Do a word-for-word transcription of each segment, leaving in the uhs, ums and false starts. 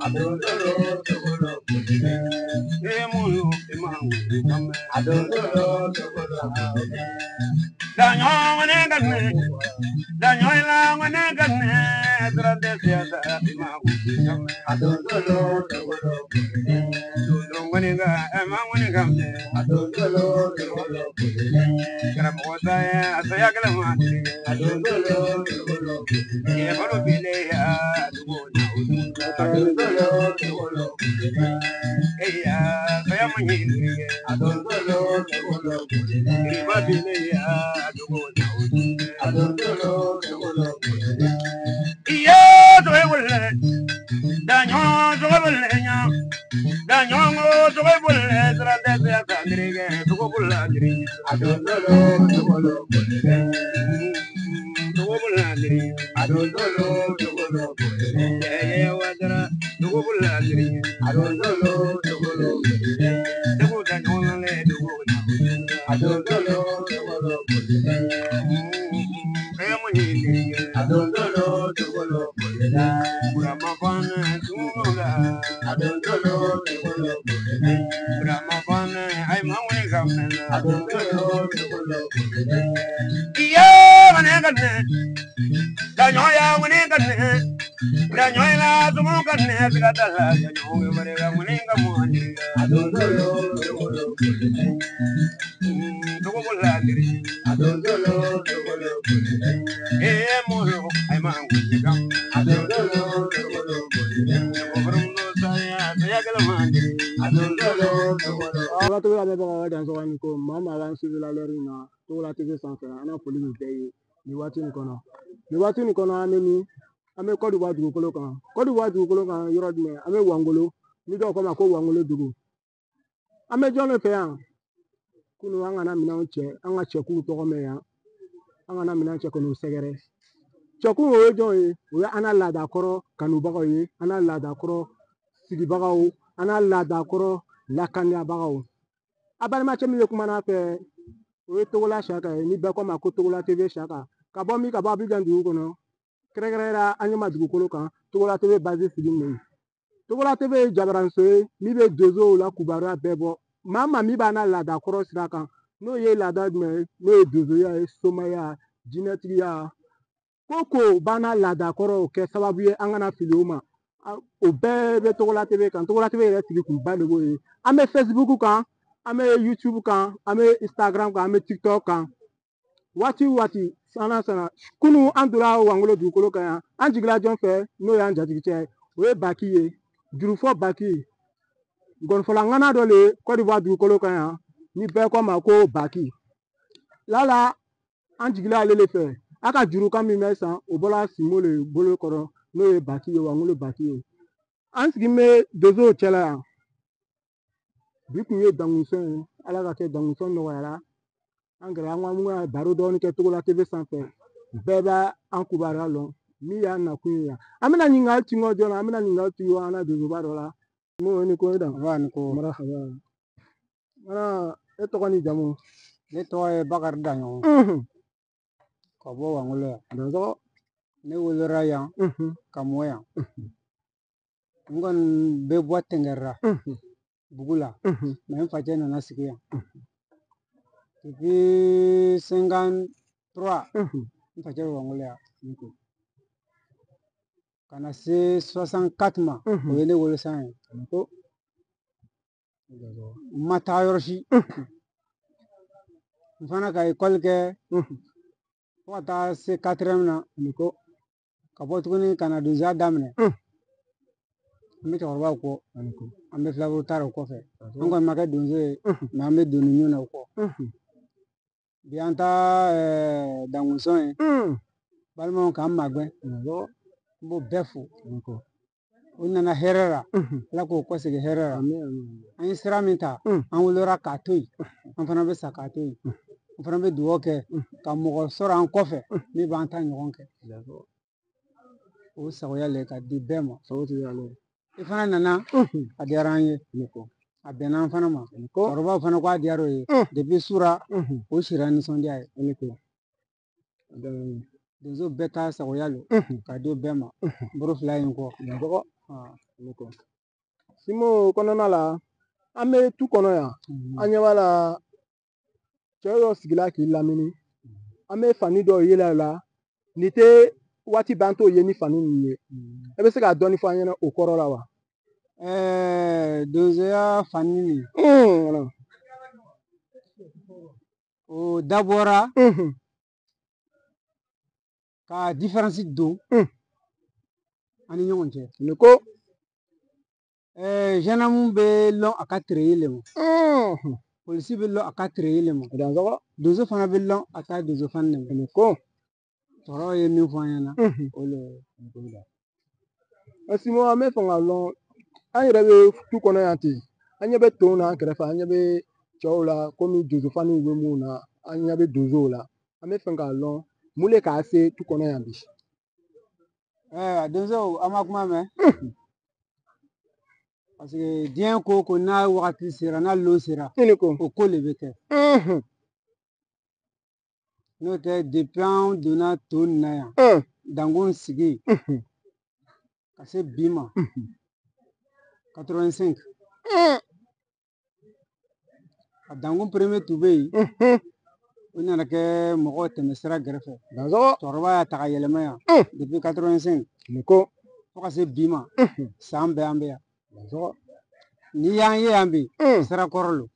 Waati bɛ bɔ dan sɔgɔ ko maa maa b'an sugu la lɛri na to la tigi sanfɛ an ka foli min bɛɛ ye nin waati nin kɔnɔ nin waati nin kɔnɔ an bɛ min an bɛ Côte d'Ivoire dugukolo kan Côte d'Ivoire dugukolo kan yɔrɔ jumɛn an bɛ Wangolo ni dɔw ko ma ko Wangolo dugu an bɛ jɔn de fɛ yan kunun an kana minɛnw cɛ an ka cɛkulu tɔgɔ mɛn yan an kana minɛn cɛ kɔni sɛgɛrɛ cɛkulu o ye jɔn ye o ye an ka laadakɔrɔ kanubagaw ye an ka laadakɔrɔ sigibagaw an ka laadakɔrɔ lakaniyabagaw a balimacɛ min bɛ kumana fɛ o ye Togola Saka ye ni bɛɛ ko ma ko Togola T V Saka ka bɔ min ka bɔ Abidjan dugu kɔnɔ kɛrɛnkɛrɛnnenya an ɲɛma dugukolo kan Togola T V base sigi nin ye Togola T V ye jabaranso ye min bɛ donsow la kibaruya bɛɛ bɔ maa maa min b'a n'a laada kɔrɔ sira kan n'o ye laada jumɛn ye n'o ye donsoya ye somaya jinɛtigiya ko ko b'an n'a laada kɔrɔ kɛ sababu ye an kana fili o ma o bɛɛ bɛ Togola T V kan Togola T V yɛrɛ tigi kun ba de b'o ye an bɛ Facebook kan an bɛ YouTube kan an bɛ Instagram kan an bɛ TikTok kan waati o waati san na sana kunun an donna Wangolo dugukolo kan yan an jigila jɔn fɛ n'o y'an jatigicɛ ye o ye Baki ye jurufɔ Baki gɔnifɔlaŋana dɔ le ye Côte d'Ivoire dugukolo kan yan ni bɛɛ ko ma ko Baki lala an jigila ale le fɛ a ka jurukan min bɛ san o bɔra Sinbo le bolo kɔrɔ n'o ye Baki ye Wangolo Baki ye an sigi bɛ donsow cɛla yan bi kun ye dangunsɔn ye ala ka kɛ dangunsɔn nɔgɔyara an kɛra an ko an ka baro dɔɔni kɛ Togola T V sanfɛ bɛɛ b'a an kibaruya lɔn min y'an nakun ye yan an bɛna ɲininkali tingɔ jɔn na an bɛna ɲininkali tingɔ an na donsoba dɔ la n'o ni ko dan ni ko marahaba mana e tɔgɔ ni jamu ne tɔgɔ ye Bakari Daɲɔgɔn ka bɔ Wangolo yan dɔnso ne wolola yan ka mɔ yan n kɔni bɛ bɔ Tɛngɛrɛra bugu la mɛ n facɛ nana sigi yan depuis cinquante-trois n facɛ bɛ Wangolo yan ka na se soixante-quatre ma o ye ne wolo san ye n ma taa yɔrɔ si n fana ka ekɔli kɛ fo ka taa se quatrième na ka bɔ tuguni ka na donsoya daminɛ an bɛ cɛkɔrɔbaw kɔ an bɛ filaburu ta o kɔfɛ an kɔni ma kɛ donso ye mɛ an bɛ doni ɲun na o kɔ bi an ta dangunsɔn ye balimaw k'an magɛn n b'o bɛɛ fo o nana hɛrɛ la ala k'o kɔsegin hɛrɛ la an ye sira min ta an wolora k'a to yen an fana bɛ sa k'a to yen an fana bɛ dugawu kɛ ka mɔgɔ sɔrɔ an kɔfɛ min b'an ta ɲɔgɔn kɛ o sagoya le ka di bɛɛ ma i fana nana a diyara an ye a bɛnna an fana ma cɛkɔrɔbaw fana k'a diyara o ye depuis sura o sira nisɔndiya ye donso bɛɛ ta sagoya lo ka di o bɛɛ ma n bolo fila in kɔ Simo kɔnɔna la an bɛ tu kɔnɔ yan an ɲɛ b'a la cɛ dɔ sigila k'i lamini an bɛ fani dɔw yela la nin tɛ waati bɛɛ an t'o ye ni fani ninnu ye e bɛ se k'a dɔɔni fɔ an ɲɛna o kɔrɔ la wa. Donsoya fani nin o dabɔra ka diferansi don an ni ɲɔgɔn cɛ. Ni ko gendarme bɛ lɔn a ka tere le ma polisi bɛ lɔn a ka tere le ma donso fana bɛ lɔn a ka donso fani le ma. Ko cɛkɔrɔba ye min fɔ an ɲɛna o le Simo an bɛ fɛ ka lɔn an yɛrɛ bɛ tu kɔnɔ yan ten an ɲɛ bɛ tɔw n'an kɛrɛfɛ an ɲɛ bɛ cɛw la komi donso faniw bɛ mun na an ɲɛ bɛ donsow la an bɛ fɛ k'a lɔn mun de k'a se tu kɔnɔ yan bi. donso an ma kuma mɛn parce que diɲɛ ko ko n'a wagati sera n'a lon sera o ko le bɛ kɛ n'o tɛ depuis an donna to nin na yan dankun sigi ka se bi ma quatre-vingt-cinq a dankun premier tun bɛ yen o nana kɛ mɔgɔw tɛmɛ sira kɛrɛfɛ cɛkɔrɔba y'a ta ka yɛlɛma yan depuis quatre-vingt-cinq fo ka se bi ma san bɛɛ an bɛ yan n'i y'an ye yan bi sira kɔrɔ lo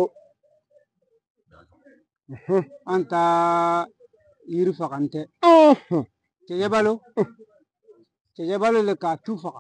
an ta yiri faga n tɛ cɛkɛ balo cɛkɛ balo le k'a tu faga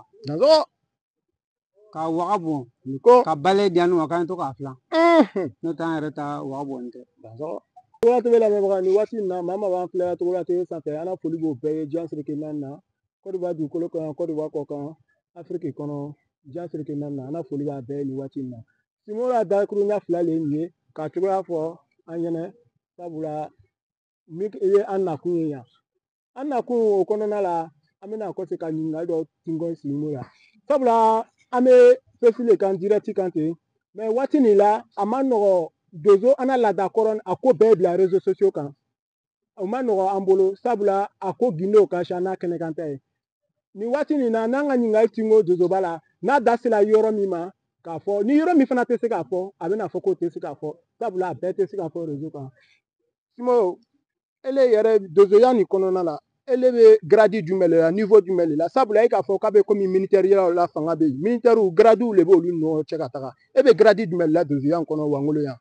ka waga bɔn ka bale di yan nɔ k'an to k'a filan n'o tɛ an yɛrɛ ta waga bɔn tɛ. Waati bɛ lamɛnbaga ni waati in na maa maa b'an filɛ Togola T V sanfɛ an ka foli b'o bɛɛ ye diɲɛ seleke naani na Côte d'Ivoire dugukolo kan Côte d'Ivoire kɔ kan Afiriki kɔnɔ diɲɛ seleke naani na an ka foli b'a bɛɛ ye nin waati in na. Simo y'a dakuruɲa fila le ye nin ye k'a cogoya fɔ an ɲɛna sabula min ye an nakun ye yan an nakun o kɔnɔna la an bɛna kɔse ka ɲininkali dɔ tingɔn Simo la sabula an bɛ Facebook le kan direct kan ten mais waati nin la a ma nɔgɔ donso an n'a laada kɔrɔ a ko bɛɛ bila réseaux sociaux kan o ma nɔgɔ an bolo sabula a ko gindo ka ca n'a kɛnɛ kan ta ye nin waati nin na n'an ka ɲininkali tingo donsoba la n'a da sera yɔrɔ min ma k'a fɔ ni yɔrɔ min fana tɛ se k'a fɔ a bɛna fɔ k'o tɛ se k'a fɔ sabula a bɛɛ tɛ se k'a fɔ réseau kan Simo ele yɛrɛ donsoya nin kɔnɔna la ele bɛ grade jumɛn de la niveau jumɛn de la sabula e k'a fɔ k'a bɛ komi militaire yɔrɔ la fanga bɛ yen militaires grade de b'olu ni ɲɔgɔn cɛ ka taga e bɛ grade jumɛn de la donsoya in kɔnɔ Wangolo yan.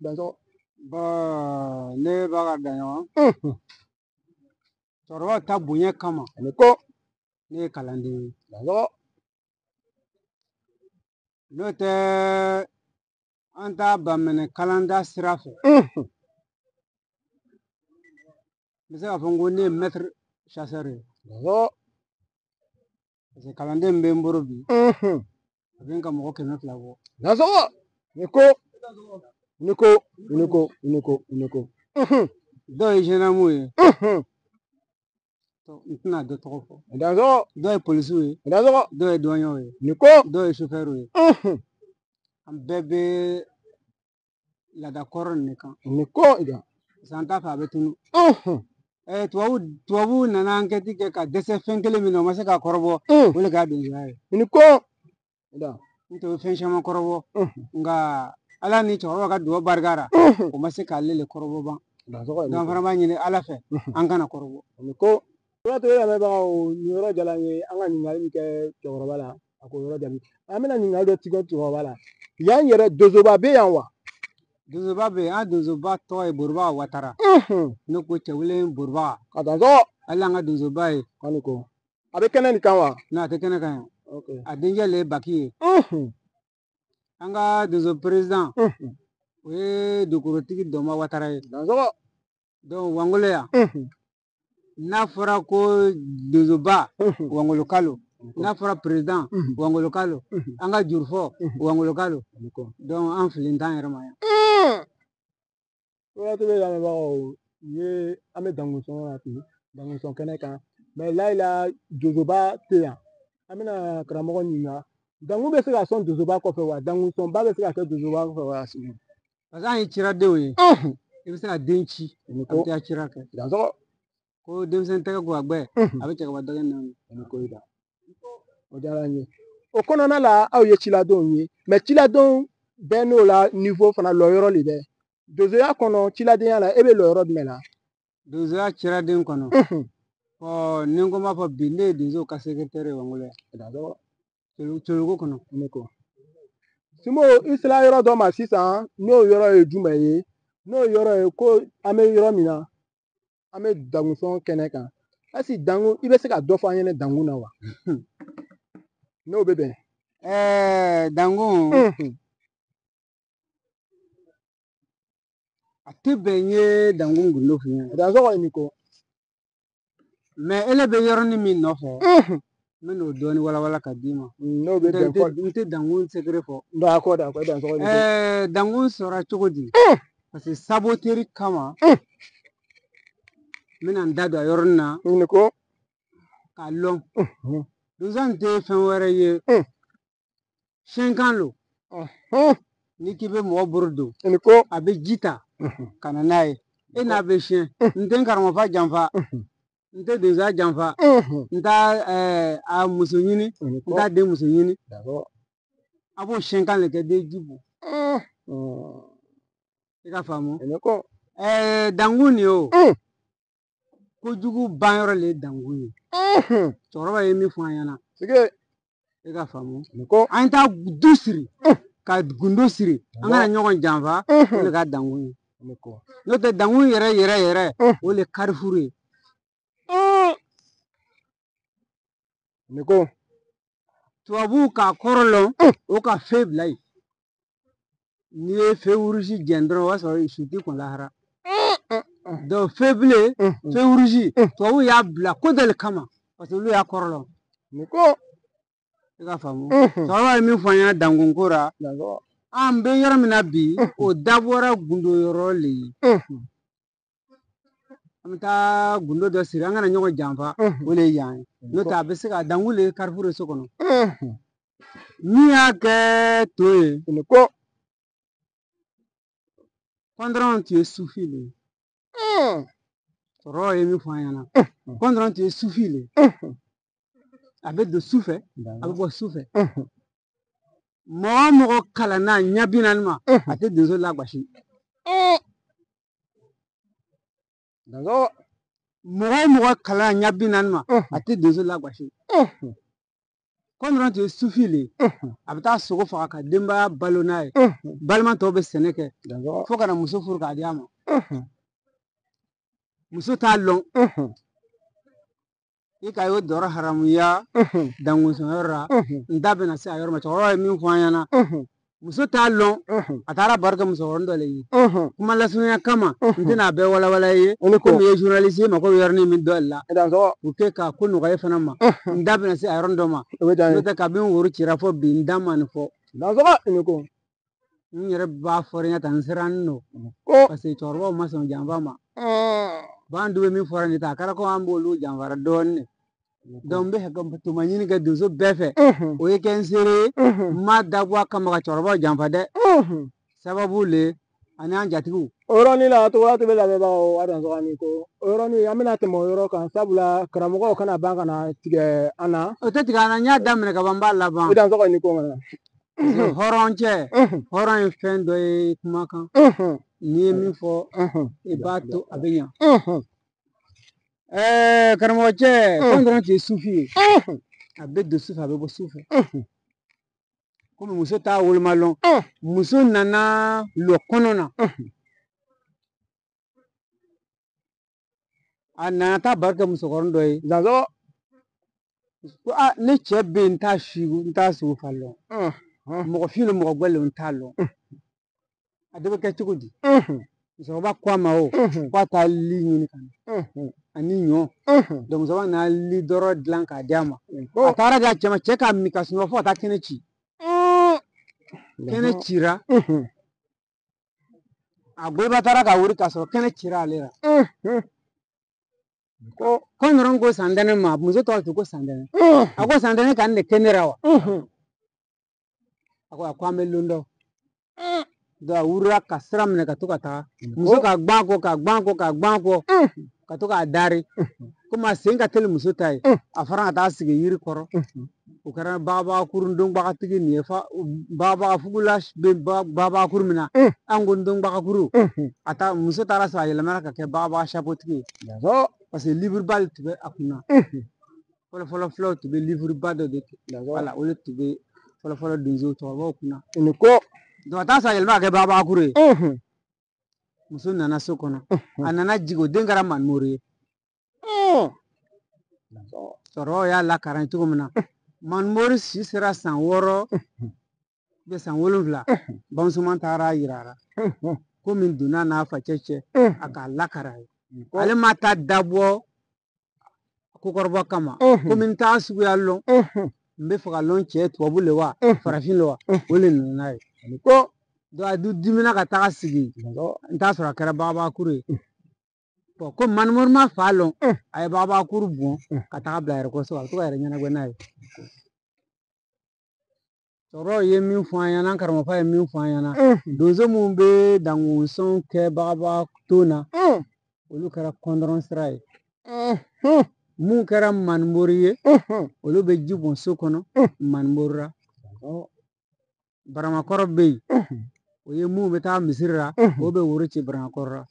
Bɔn ne b'a ka dan ɲɔgɔn cɛkɔrɔba ta bonya kama ko ne ye kalanden ye n'o tɛ an ta baminɛ kalanda sira fɛ n bɛ se k'a fɔ ko ne ye maître chasseur ye parce que kalanden min bɛ n bolo bi a bɛ n ka mɔgɔ kɛmɛ fila bɔ. Ni ko ni ko ni ko ni ko ni ko dɔw ye gendarme ye n tɛna dɔ tɔgɔ fɔ dɔw ye policiers ye dɔw ye douaniers ye ni ko dɔw ye chauffeurs ye an bɛɛ bɛ laada kɔrɔ nin de kan ni ko parce que an t'a fɛ a bɛ tunu tubabu tubabu nana enquête kɛ ka dɛsɛ fɛn kelen min na o ma se k'a kɔrɔbɔ o de k'a donsoya ye ni ko n tɛ fɛn caman kɔrɔbɔ nka ala ni cɛkɔrɔba ka dugawu barikara o ma se k'ale le kɔrɔbɔ ban donc fana b'a ɲini ala fɛ an kana kɔrɔbɔ. ni ko Togola lamɛnbagaw nin yɔrɔ jala n ye an ka ɲininkali min kɛ cɛkɔrɔba la a k'o yɔrɔ jaabi an bɛna ɲininkali dɔ tigɛ cɛkɔrɔba la yan yɛrɛ donsoba bɛ yan wa. Donsoba bɛ yen an donsoba tɔgɔ ye Boribaga Watara ne ko cɛwelen Boribaga ka taa sɔgɔ hali an ka donsoba ye k'ani ko a bɛ kɛnɛ nin kan wa. n'a tɛ kɛnɛ kan yan a denkɛ le ye Baki ye an ka donso président o ye Dokorotigi Dɔnba Watara ye donc Wangolo yan n'a fɔra ko donsoba Wangolo Kalo n'a fɔra président Wangolo Kalo an ka juru fɔ Wangolo Kalo donc an fili t'an yɛrɛ ma yan. Togola T V lamɛnbagaw ye an bɛ dankun sɔngɔ la ten dankun sɔn kɛnɛ kan mais layila donsoba tɛ yan an bɛna karamɔgɔ ɲininka dankun bɛ se ka sɔn donsoba kɔfɛ wa dankun sɔnba bɛ se ka kɛ donsoba kɔfɛ wa. parce que an ye ciradenw ye i bɛ se ka den ci a bɛ taa cira kɛ ko denmisɛnnin tɛgɛ ko a gbɛ a bɛ cɛkɔrɔba dɛgɛ naamu o diyara n ye o kɔnɔna la aw ye ciladenw ye mais ciladenw bɛɛ n'o la niveau fana lɔyɔrɔ le bɛ donsoya kɔnɔ ciladenya la e bɛ lɔyɔrɔ jumɛn na donsoya ciladen kɔnɔ ɔ ni n ko n b'a fɔ bi ne ye donso ka secrétaire ye Wangolo yan Cologo kɔnɔ ne ko Simo i sera yɔrɔ dɔ ma sisan n'o yɔrɔ ye jumɛn ye n'o yɔrɔ ye ko an bɛ yɔrɔ min na an bɛ dangusɔn kɛnɛ kan est-ce que dangu i bɛ se ka dɔ fɔ an ɲɛna dangu na wa n'o bɛ bɛn ɛɛ dangu a tɛ bɛn n ye dangu gundo f'i ɲɛna dansɔgɔ ni ko mais ele bɛ yɔrɔnin min nɔfɛ n bɛ n'o dɔɔni walawala ka d'i ma n'o bɛ bɛn fɔ n tɛ dangu secret fɔ d'accord d'accord dansɔgɔ ni ko ɛɛ dangu sɔrɔ cogo di parce que saboteri kama n bɛna n da don a yɔrɔnin na ni ko k'a lɔn donso in tɛ fɛn wɛrɛ ye siyɛnkan lo n'i k'i bɛ mɔgɔ bolo don ni ko a bɛ ji ta ka na n'a ye e n'a bɛ siyɛn n tɛ n karamɔgɔ janfa n tɛ donsoya janfa n t'a a muso ɲini n t'a den muso ɲini a b'o siyɛnkan le kɛ den ji bɔ i ka faamu ɛɛ dangu nin o kojugu banyɔrɔ le ye dangu ye cɛkɔrɔba ye min fɔ an ɲɛna i ka faamu an t'a du siri ka gundo siri an kana ɲɔgɔn janfa o de ka dangu ye n'o tɛ dangu yɛrɛ yɛrɛ yɛrɛ o le karifuru ye tubabuw k'a kɔrɔ lɔn o ka fe bila yen n'i ye fe wurusi jɛn dɔrɔn o b'a sɔrɔ su tɛ kɔn lahara donc fe bilen fe wurusi tubabuw y'a bila ko dɔ le kama parce que olu y'a kɔrɔ lɔn i ka faamu cɛkɔrɔba ye min fɔ an ɲɛna dangu ko la an bɛ yɔrɔ min na bi o dabɔra gundo yɔrɔ le ye an bɛ taa gundo dɔ siri an kana ɲɔgɔn janfa o le ye yan ye n'o tɛ a bɛ se ka dangu le ye karifuru ye so kɔnɔ min y'a kɛ to ye kɔndɔrɔn tun ye sufi le ye cɛkɔrɔba ye min fɔ an ɲɛna kɔndɔrɔn tun ye sufi le ye a bɛ don su fɛ a bɛ bɔ su fɛ mɔgɔ o mɔgɔ kalanna ɲɛ bi naani ma a tɛ donso lagosi mɔgɔ o mɔgɔ kalanna ɲɛ bi naani ma a tɛ donso lagosi kɔnɔntɔn tun ye sufi le ye a bɛ taa sogo faga ka denbaya balo n'a ye balima tɔw bɛ sɛnɛ kɛ fo ka na muso furu k'a di a ma muso t'a lɔn i ka y'o dɔrɔ haramuya dangusɔnyɔrɔ la n da bɛna se a yɔrɔ ma cɛkɔrɔba ye min fɔ an ɲɛna muso t'a lɔn a taara baro kɛ musokɔrɔnin dɔ le ye kuma lasurunya kama n tɛna a bɛɛ walawala i ye komi i ye journaliste ye mako bɛ yɔrɔnin min dɔ la u kɛ ka ko nɔgɔya fana ma n da bɛna se a yɔrɔnin dɔ ma n'o tɛ kabini woro cira fɔ bi n da ma nin fɔ n yɛrɛ b'a fɔ ɲɛ tan n sirannen don parce que cɛkɔrɔbaw ma sɔn janfa ma b'an dun bɛ min fɔra nin ta a kɛra ko an b'olu janfara dɔɔnin donc n bɛ fɛ ka tuma ɲini kɛ donso bɛɛ fɛ o ye kɛ n seere ye n ma dabɔ a kama ka cɛkɔrɔbaw janfa dɛ sababu le ani an jatigiw o yɔrɔnin la togoya tɛ bɛ lamɛnbagaw a dansɔgɔnin ko o yɔrɔnin an bɛna tɛmɛ o yɔrɔ kan sabula karamɔgɔw kana ban ka na tigɛ an na o tɛ tigɛ an na n y'a daminɛ ka ban n b'a laban i dansɔgɔnin ko mana hɔrɔncɛ hɔrɔn ye fɛn dɔ ye kumakan n'i ye min fɔ i b'a to a bɛ ɲa ɛɛ karamɔgɔcɛ fɛn dɔrɔn tun ye sufi ye a bɛ don su fɛ a bɛ bɔ su fɛ komi muso t'a woloma lɔn muso nana lɔ kɔnɔ na a nana taa baro kɛ musokɔrɔnin dɔ ye zanzɔ ko a ne cɛ bɛ yen n t'a si n t'a sogo fa lɔn mɔgɔ fin don mɔgɔ gbɛlen n t'a lɔn a dɔ bɛ kɛ cogo di musokɔrɔba ko a ma o ko a taa li ɲini ka na ani ɲɔ donc musokɔrɔba nana li dɔrɔ dilan k'a di a ma a taara di a cɛ ma cɛ k'a min ka sunɔgɔ fo ka taa kɛnɛ ci kɛnɛ cira a goyiba taara ka wuri k'a sɔrɔ kɛnɛ cira ale la ko n dɔrɔn ko santɛnɛ ma muso tɔgɔ tun ko santɛnɛ a ko santɛnɛ ka nin de kɛ ne la wa a ko a ko an bɛ lon dɔn donc a wurila ka sira minɛ ka to ka taga muso ka gbɔn kɔ ka gbɔn kɔ ka gbɔn kɔ ka to k'a dari komi a sen ka teli muso ta ye a fara ka taa sigi yiri kɔrɔ o kɛra baba kurun dɔnbaga tigi nin ye fa baba fugula bɛ baba kuru min na an ko dɔnbaga kuru a taa muso taara sɔrɔ a yɛlɛmana ka kɛ baba sapotigi ye parce que livre-ba de tun bɛ a kunna fɔlɔ fɔlɔ fulaw tun bɛ livre-ba dɔ de kɛ wala o de tun bɛ fɔlɔ fɔlɔ donso cɛkɔrɔbaw kunna ni ko donc a taa sɔrɔ a yɛlɛmana ka kɛ baba kuru ye muso nana so kɔnɔ a nana jigin o den kɛra manmori ye cɛkɔrɔbaw y'a lakaran cogo min na manmori si sera san wɔɔrɔ bɛ san wolonwula bamusoman taara yira a la ko min donna n'a facɛ cɛ a k'a lakara ye ale ma taa dabɔ kokɔrɔba kama ko min t'a suguya lɔn n bɛ fɛ ka lɔn cɛ tubabu le wa farafin le wa o le nana n'a ye ko donc a dun dimina ka taga sigi n t'a sɔrɔ a kɛra babakuru ye ko manmori ma fa lɔn a ye babakuru bɔn ka taga bila yɛrɛ kɔsɔ a bɛ to ka yɛrɛ ɲɛnabɔ n'a ye cɛkɔrɔbaw ye min fɔ an ɲɛna karamɔgɔ ye min fɔ an ɲɛna donso minnu bɛ dangosɔn kɛ bagaba ton na olu kɛra kɔndɔrɔn sira ye mun kɛra manmori ye olu bɛ ji bɔn so kɔnɔ manmori ra baramakɔrɔ bɛ yen o ye mun bɛ taa misiri ra o bɛ woro ci baramakɔrɔ ra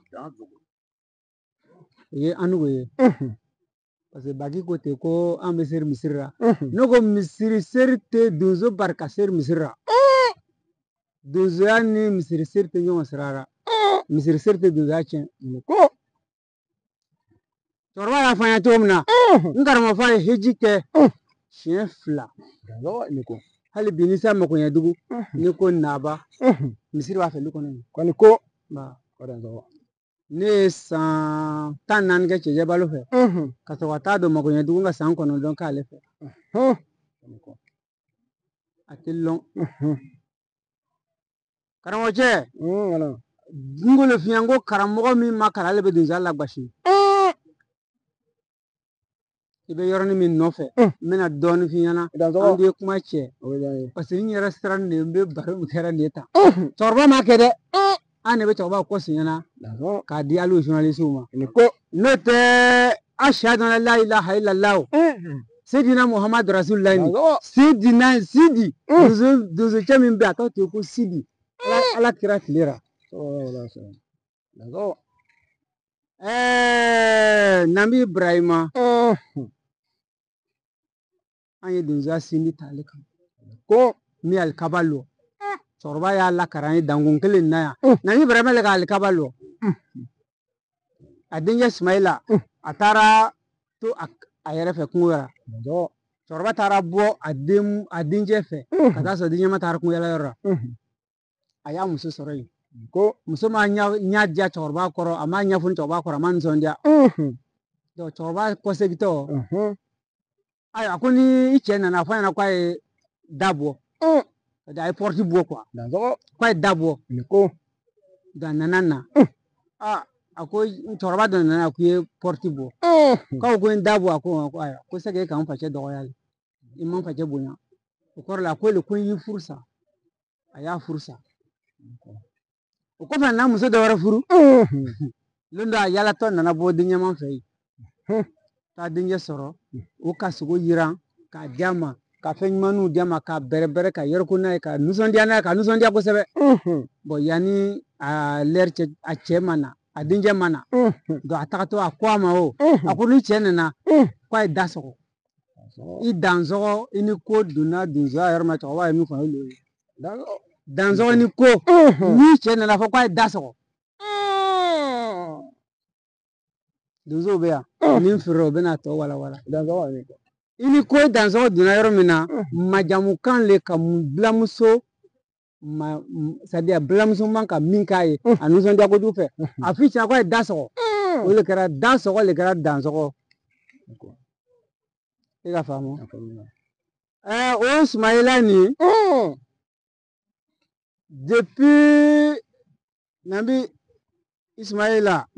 o ye anugo ye parce que baki ko ten ko an bɛ seri misiri ra ne ko misiri seri tɛ donso barika seri misiri ra donsoya ni misiri seri tɛ ɲɔgɔn sira ra misiri seri tɛ donsoya tiɲɛ ko cɛkɔrɔba y'a fɔ an ye cogo min na n karamɔgɔ fa ye heji kɛ siɲɛ fila hali bi ni sa makoɲɛdugu ni ko naba misiri b'a fɛ du kɔnɔ kɔni ko ne ye san tan naani kɛ cɛjɛ balo fɛ ka sɔrɔ ka taa don makoɲɛdugu ka san kɔnɔntɔn k'ale fɛ a tɛ lɔn karamɔgɔcɛ n kolo fiɲɛ ko karamɔgɔ min ma kalan ale bɛ donsoya lagosi i bɛ yɔrɔnin min nɔfɛ n bɛna dɔɔnin f'i ɲɛna an ye kuma cɛ parce que n yɛrɛ siran de n bɛ baro min kɛra nin ye tan cɛkɔrɔba ma kɛ dɛ an de bɛ cɛkɔrɔba kɔ si ɲɛna k'a di hali journaliste ma n'o tɛ ashhadu an la ilaha illallah Seydina Muhammadu Rasululahi Sidina Sidi donso cɛ min bɛ yen a tɔgɔ tɛ ko Sidi ala kira tile ra ɛɛ Nabi Ibrahima an ye donsoya sindi ta ale kan ko min alikaba lɔ cɛkɔrɔba y'a lakaran ye dankun kelen na yan Nabi Ibrahima le ka alikaba lɔ a denkɛ Ismaila a taara to a yɛrɛ fɛ kungo la cɛkɔrɔba taara bɔ a den a denkɛ fɛ ka taa sɔrɔ denkɛ ma taara kungo yɔrɔ la a y'a muso sɔrɔ yen ko muso ma ɲa diya cɛkɔrɔba kɔrɔ a ma ɲɛfɔ cɛkɔrɔba kɔrɔ a ma nisɔndiya cɛkɔrɔba kɔsegitɔ ayiwa ko ni i cɛ nana fɔ a ɲɛna k'a ye da bɔ a ye pɔrɔti bɔ k'a ye da bɔ ko a nana na a ko cɛkɔrɔba dɔ nana k'i ye pɔrɔti bɔ k'aw ko n da bɔ a ko ayiwa ko sɛgɛ e ka n facɛ dɔgɔya i ma n facɛ bonya o kɔrɔ la ko le ko n y'i furu sa a y'a furu sa o kɔfɛ a nana muso dɔ wɛrɛ furu don dɔ a yalatɔ nana bɔ den ɲɛman fɛ yen taa denkɛ sɔrɔ o ka sogo yiran k'a di a ma ka fɛn ɲumanninw di a ma k'a bɛrɛ bɛrɛ ka yɔrɔ n'a ye ka nisɔndiya n'a ye ka nisɔndiya kosɛbɛ bɔn yanni a lɛri cɛ a cɛ ma na a denkɛ ma na donc a tagatɔ a ko a ma o a ko ni cɛ nana k'a ye da sɔgɔ i dansɔgɔ i ni ko donna donsoya yɔrɔ ma cɛkɔrɔba ye min fɔ o ye dansɔgɔ ni ko ni cɛ nana fɔ k'a ye da sɔgɔ donsow bɛ yan ni n feere o bɛna tɔ wala wala i ni ko dansɔgɔ donna yɔrɔ min na majamukan le ka bilamuso ma c'est à dire bilamuso man ka min k'a ye a nisɔndiya kojugu fɛ a f'i cɛ k'a ye da sɔgɔ o le kɛra da sɔgɔ le kɛra dansɔgɔ e ka faamu ɛɛ o Sumayila nin depuis Nabi Ismaila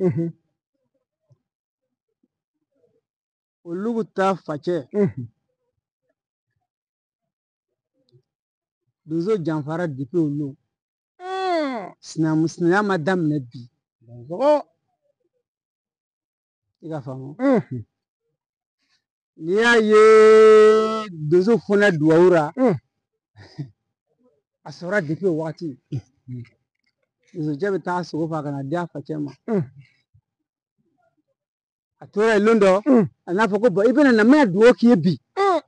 olu ta facɛ donso janfara depuis olu sinankunya ma daminɛ bi i ka faamu n'i y'a ye donso fana duwawu ra a sɔrɔla depuis o wagati donsocɛ bɛ taa sogo faga ka na di a facɛ ma a tora yen don dɔ a n'a fɔ ko bɔn i bɛna na n bɛna duwawu k'i ye bi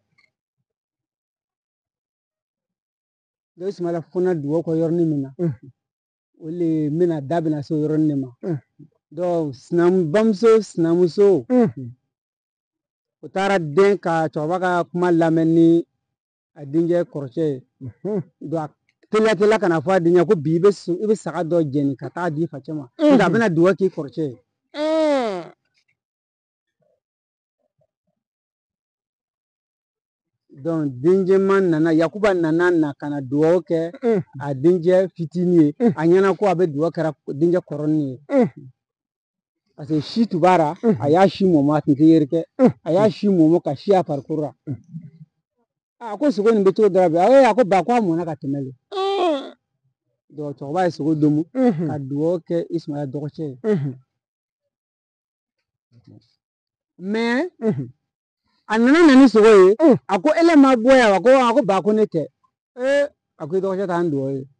dɔ Ismaila fana duwawu kɔ yɔrɔnin min na o le n bɛna da bɛna se o yɔrɔnin de ma dɔ sinamu bamuso sinamuso o taara den ka cɛkɔrɔba ka kuma lamɛn ni a denkɛ kɔrɔcɛ ye don a teliya teliya ka na fɔ a denkɛ ko bi i bɛ i bɛ saga dɔ jɛni ka taa di facɛ ma nka a bɛna duwawu k'i kɔrɔcɛ ye donc denjɛman nana Yakuba nana na ka na duwawu kɛ a denkɛ fitinin ye a ɲɛna ko a bɛ duwawu kɛra denkɛ kɔrɔnin ye parce que si tun b'a ra a y'a si mɔmɔ a tun tɛ yeri kɛ a y'a si mɔmɔ ka si a farikolo la a ko sogo nin bɛ cogo dɔ la bi a ko ba ko a mɔna ka tɛmɛ le donc cɛkɔrɔba ye sogo domu ka duwawu kɛ Ismaila dɔgɔcɛ ye mais a nana na ni sogo ye a ko ele ma bɔ yan a ko a ko ba ko ne tɛ ee a ko i dɔgɔcɛ t'an duwawu ye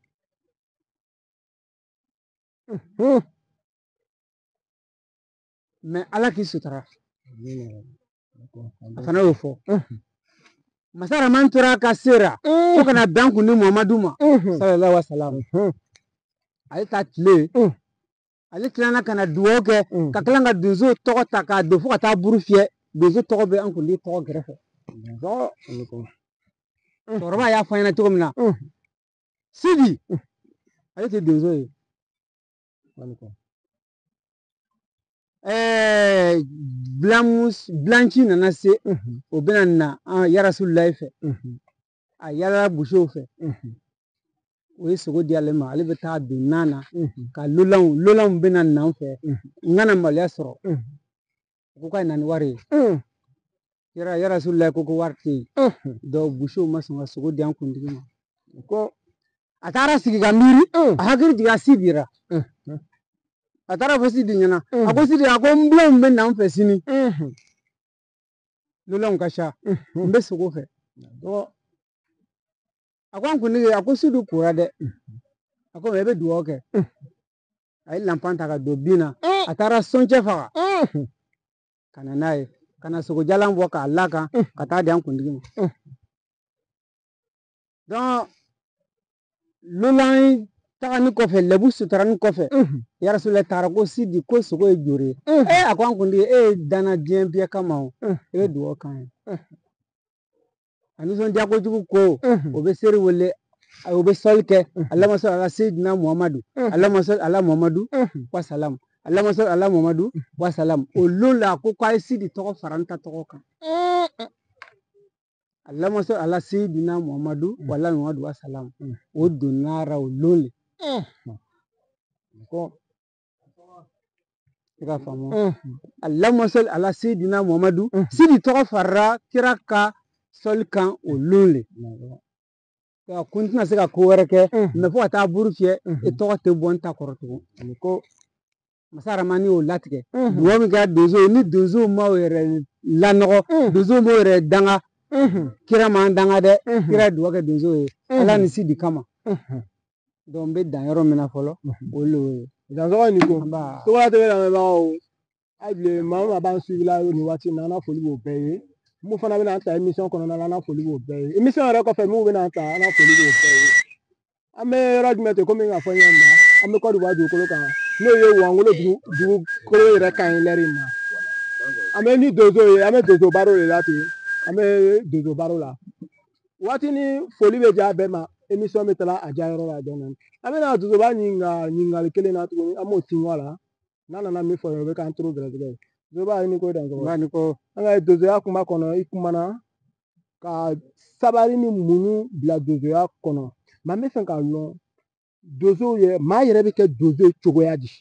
mais ala k'i sutura a fana y'o fɔ masa Rahamani tora ka sera fo kana bɛn kun di Muhamadu ma salalahi wa salam ale ta tile ale tilala ka na duwawu kɛ ka tila ka donso tɔgɔ ta k'a don fo ka taa buru fiyɛ donso tɔgɔ bɛ an kun di tɔgɔ kɛrɛfɛ cɛkɔrɔba y'a fɔ an ɲɛna cogo min na Sidi ale tɛ donso ye ɛɛ bilanci nana se o bɛna na an Yarasulilayi fɛ a yala busew fɛ o ye sogo di ale ma ale bɛ taa don nan na ka lolanw lolanw bɛna nan fɛ n kana maloya sɔrɔ ko k'a na ni wari ye yara Yarasulilayi ko ko wari tɛ yen donc busew ma sɔn ka sogo di an kuntigi ma ko a taara sigi ka miiri a hakili jiginna Sidi ra a taara fɔ Sidi ɲɛna a ko Sidi a ko n bilanw bɛ na n fɛ sini lolanw ka ca n bɛ sogo fɛ a ko an kuntigi a ko Sidi kora dɛ a ko mɛ i bɛ duwawu kɛ a ye lanpan ta ka don bin na a taara sɔncɛ faga ka na n'a ye ka na sogo jalan bɔ k'a lakan ka taa di an kuntigi ma donc lolan tagani kɔfɛ lɛbu sutarani kɔfɛ Yarasulilayi taara ko Sidi ko sogo ye jori ye ee a ko an kuntigi e ye danna diɲɛ bɛɛ kama o i bɛ duwawu k'an ye a nisɔndiya kojugu ko o bɛ seri wele o bɛ sɔli kɛ Allahumma salli ala Seyidina Muhamadu Allahumma salli ala Muhamadu wa salam Allahumma salli ala Muhamadu wa salam o lon la a ko k'a ye Sidi tɔgɔ fara n ta tɔgɔ kan Allahumma salli ala Seyidina Muhamadu wa ala Muhamadu wa salam o donna ra o lon le i ka faamu Allahumma salli ala Seyidina Muhamadu Sidi tɔgɔ farala kira ka sɔli kan o lon le kun tɛna se ka ko wɛrɛ kɛ mɛ fo ka taa buru fiyɛ i tɔgɔ tɛ bɔ n ta kɔrɔ tugun ko masa Rahamani y'o latigɛ duwawu min kɛra donso ye ni donso m'aw yɛrɛ lanɔgɔ donso m'aw yɛrɛ danga kira m'an danga dɛ kira ye duwawu kɛ donso ye ala ni Sidi kama donc n bɛ dan yɔrɔ min na fɔlɔ o le y'o ye dansɔgɔ ni ko Togola T V lamɛnbagaw hali bi maa o maa b'an suivi la nin waati in na an ka foli b'o bɛɛ ye mun fana bɛna an ta émission kɔnɔna la an ka foli b'o bɛɛ ye émission yɛrɛ kɔfɛ mun bɛna an ta an ka foli b'o bɛɛ ye an bɛ yɔrɔ jumɛn ten komi n k'a fɔ ɲɛna ma an bɛ Côte d'Ivoire dugukolo kan n'o ye Wangolo dugukolo yɛrɛ kan ye lɛri in na an bɛ ni donso ye an bɛ donso baro de la ten an bɛ donso baro la waati ni foli bɛ diya bɛɛ ma émission bɛ taa a diya yɔrɔ la dɔɔnin an bɛna donsoba ɲininka ɲininkali kelen na tuguni an b'o tin a la n'a nana min fɔ o bɛ k'an turu gɛrɛsɛgɛ ye donsoba ni ko dansɔgɔ ni ko an ka donsoya kuma kɔnɔ i kumana ka sabali ni muɲu bila donsoya kɔnɔ maa n bɛ fɛ k'a lɔn donso yɛrɛ maa yɛrɛ bɛ kɛ donso ye cogoya di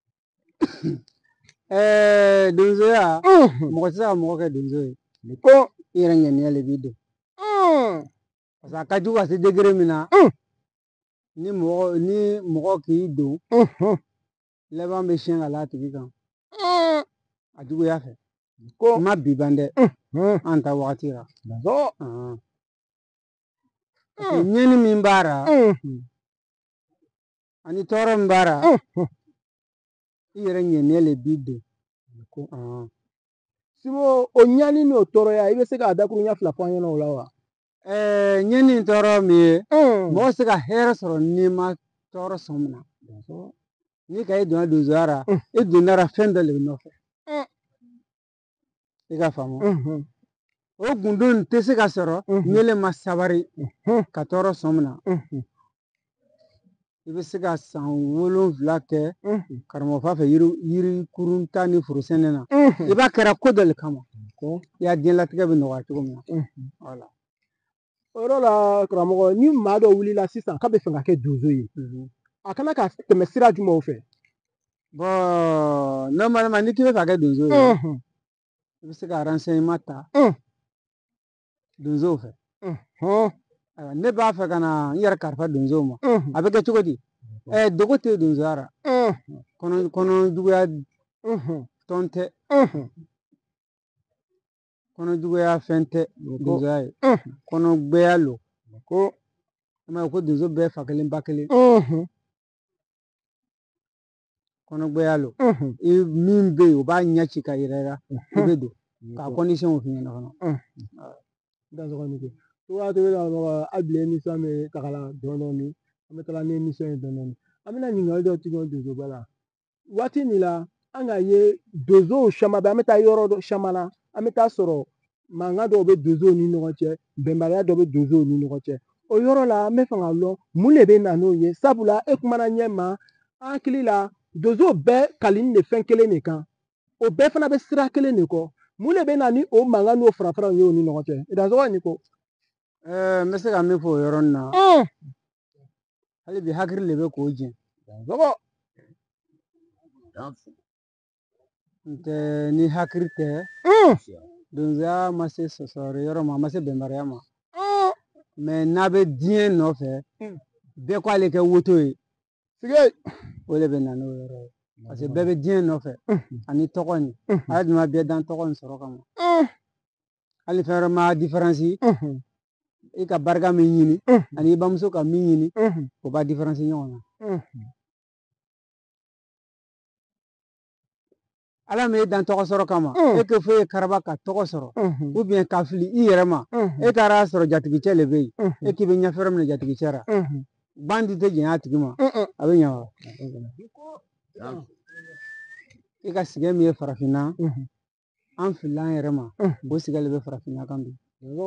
ɛɛ donsoya mɔgɔ tɛ se ka mɔgɔ kɛ donso ye ko i yɛrɛ ŋaniya le b'i don parce que a ka jugu ka se degré min na ni mɔgɔ ni mɔgɔ k'i don laban bɛ siɲɛ ka l'a tigi kan a juguya fɛ ko ma bibande anta wakati ra zo nyeni mimbara ani toro mbara iyere nyene le bide ko simo onyani no toro ya ibe se ka da ku nya fla fanya no lawa eh nyeni toro mi mo se ka hera soro ni ma toro somna ni ka idona duzara idona fenda le no fe iga famo o gundun te se ka soro nyele masabari ka toro somna ibe se ka san wolonfila kɛ karamɔgɔ fɛ yiri yiri kurun ta ni furusɛnɛ na i b'a kɛra ko dɔ le kama i y'a diɲɛlatigɛ bɛ nɔgɔya cogo min na wala o yɔrɔ la karamɔgɔ ni maa dɔ wulila sisan k'a bɛ fɛ ka kɛ donso ye a kana ka tɛmɛ sira jumɛnw fɛ bɔn normalement ni k'i bɛ fɛ ka kɛ donso ye i bɛ se ka renseignement ta donsow fɛ ne b'a fɛ ka na n yɛrɛ kalifa donsow ma a bɛ kɛ cogo di dogo tɛ donsoya ra kɔnɔ juguya tɔn tɛ kɔnɔ juguya fɛn tɛ donsoya ye kɔnɔ gbɛya lo ko i m'a ye ko donso bɛɛ fa kelen ba kelen kɔnɔ gbɛya lo min bɛ yen o b'a ɲɛ ci ka yɛrɛ i bɛ don k'a condition f'i ɲɛna fana Tuwa tewe la mwa adle emisyon me kakala donon ame tala ne emisyon donon amina nyingal do tigon dozo bala wati nila anga ye dozo shama ba ame ta yoro do shamala ame ta soro manga do be dozo ni no che bembaria do be dozo ni no che o yoro la ame fanga lo mule be na no ye sabula e kumana nyema ankili la dozo be kalin ne fenkele ne kan o be fana be sira kele ne ko mule be na ni o manga no frafra yo ni no che e da zo ni ko n bɛ se ka min fɔ o yɔrɔnin na hali bi hakili de bɛ k'o jɛ ntɛ ni hakili tɛ donsoya ma se sɔsɔrɔ yɔrɔ ma a ma se bɛnbariya ma mɛ n'a bɛ diɲɛ nɔfɛ bɛɛ ko ale kɛ woto ye o de bɛ na n'o yɔrɔ ye parce que bɛɛ bɛ diɲɛ nɔfɛ ani tɔgɔ nin ala dun ma bɛɛ dan tɔgɔ nin sɔrɔ kama hali fɛn wɛrɛ ma diferansi i ka barika min ɲini ani i bamuso ka min ɲini o b'a diferansi ɲɔgɔn na ala min e dan tɔgɔ sɔrɔ kama e kɛ foyi ye karaba ka tɔgɔ sɔrɔ ou bien ka fili i yɛrɛ ma e taara sɔrɔ jatigicɛ le bɛ yen e k'i bɛ ɲɛfɛrɛ minɛ jatigicɛ ra bandi tɛ jɛn a tigi ma a bɛ ɲɛ wa i ka sigɛ min ye farafinna an filila an yɛrɛ ma o sigɛ le bɛ farafinna kan bi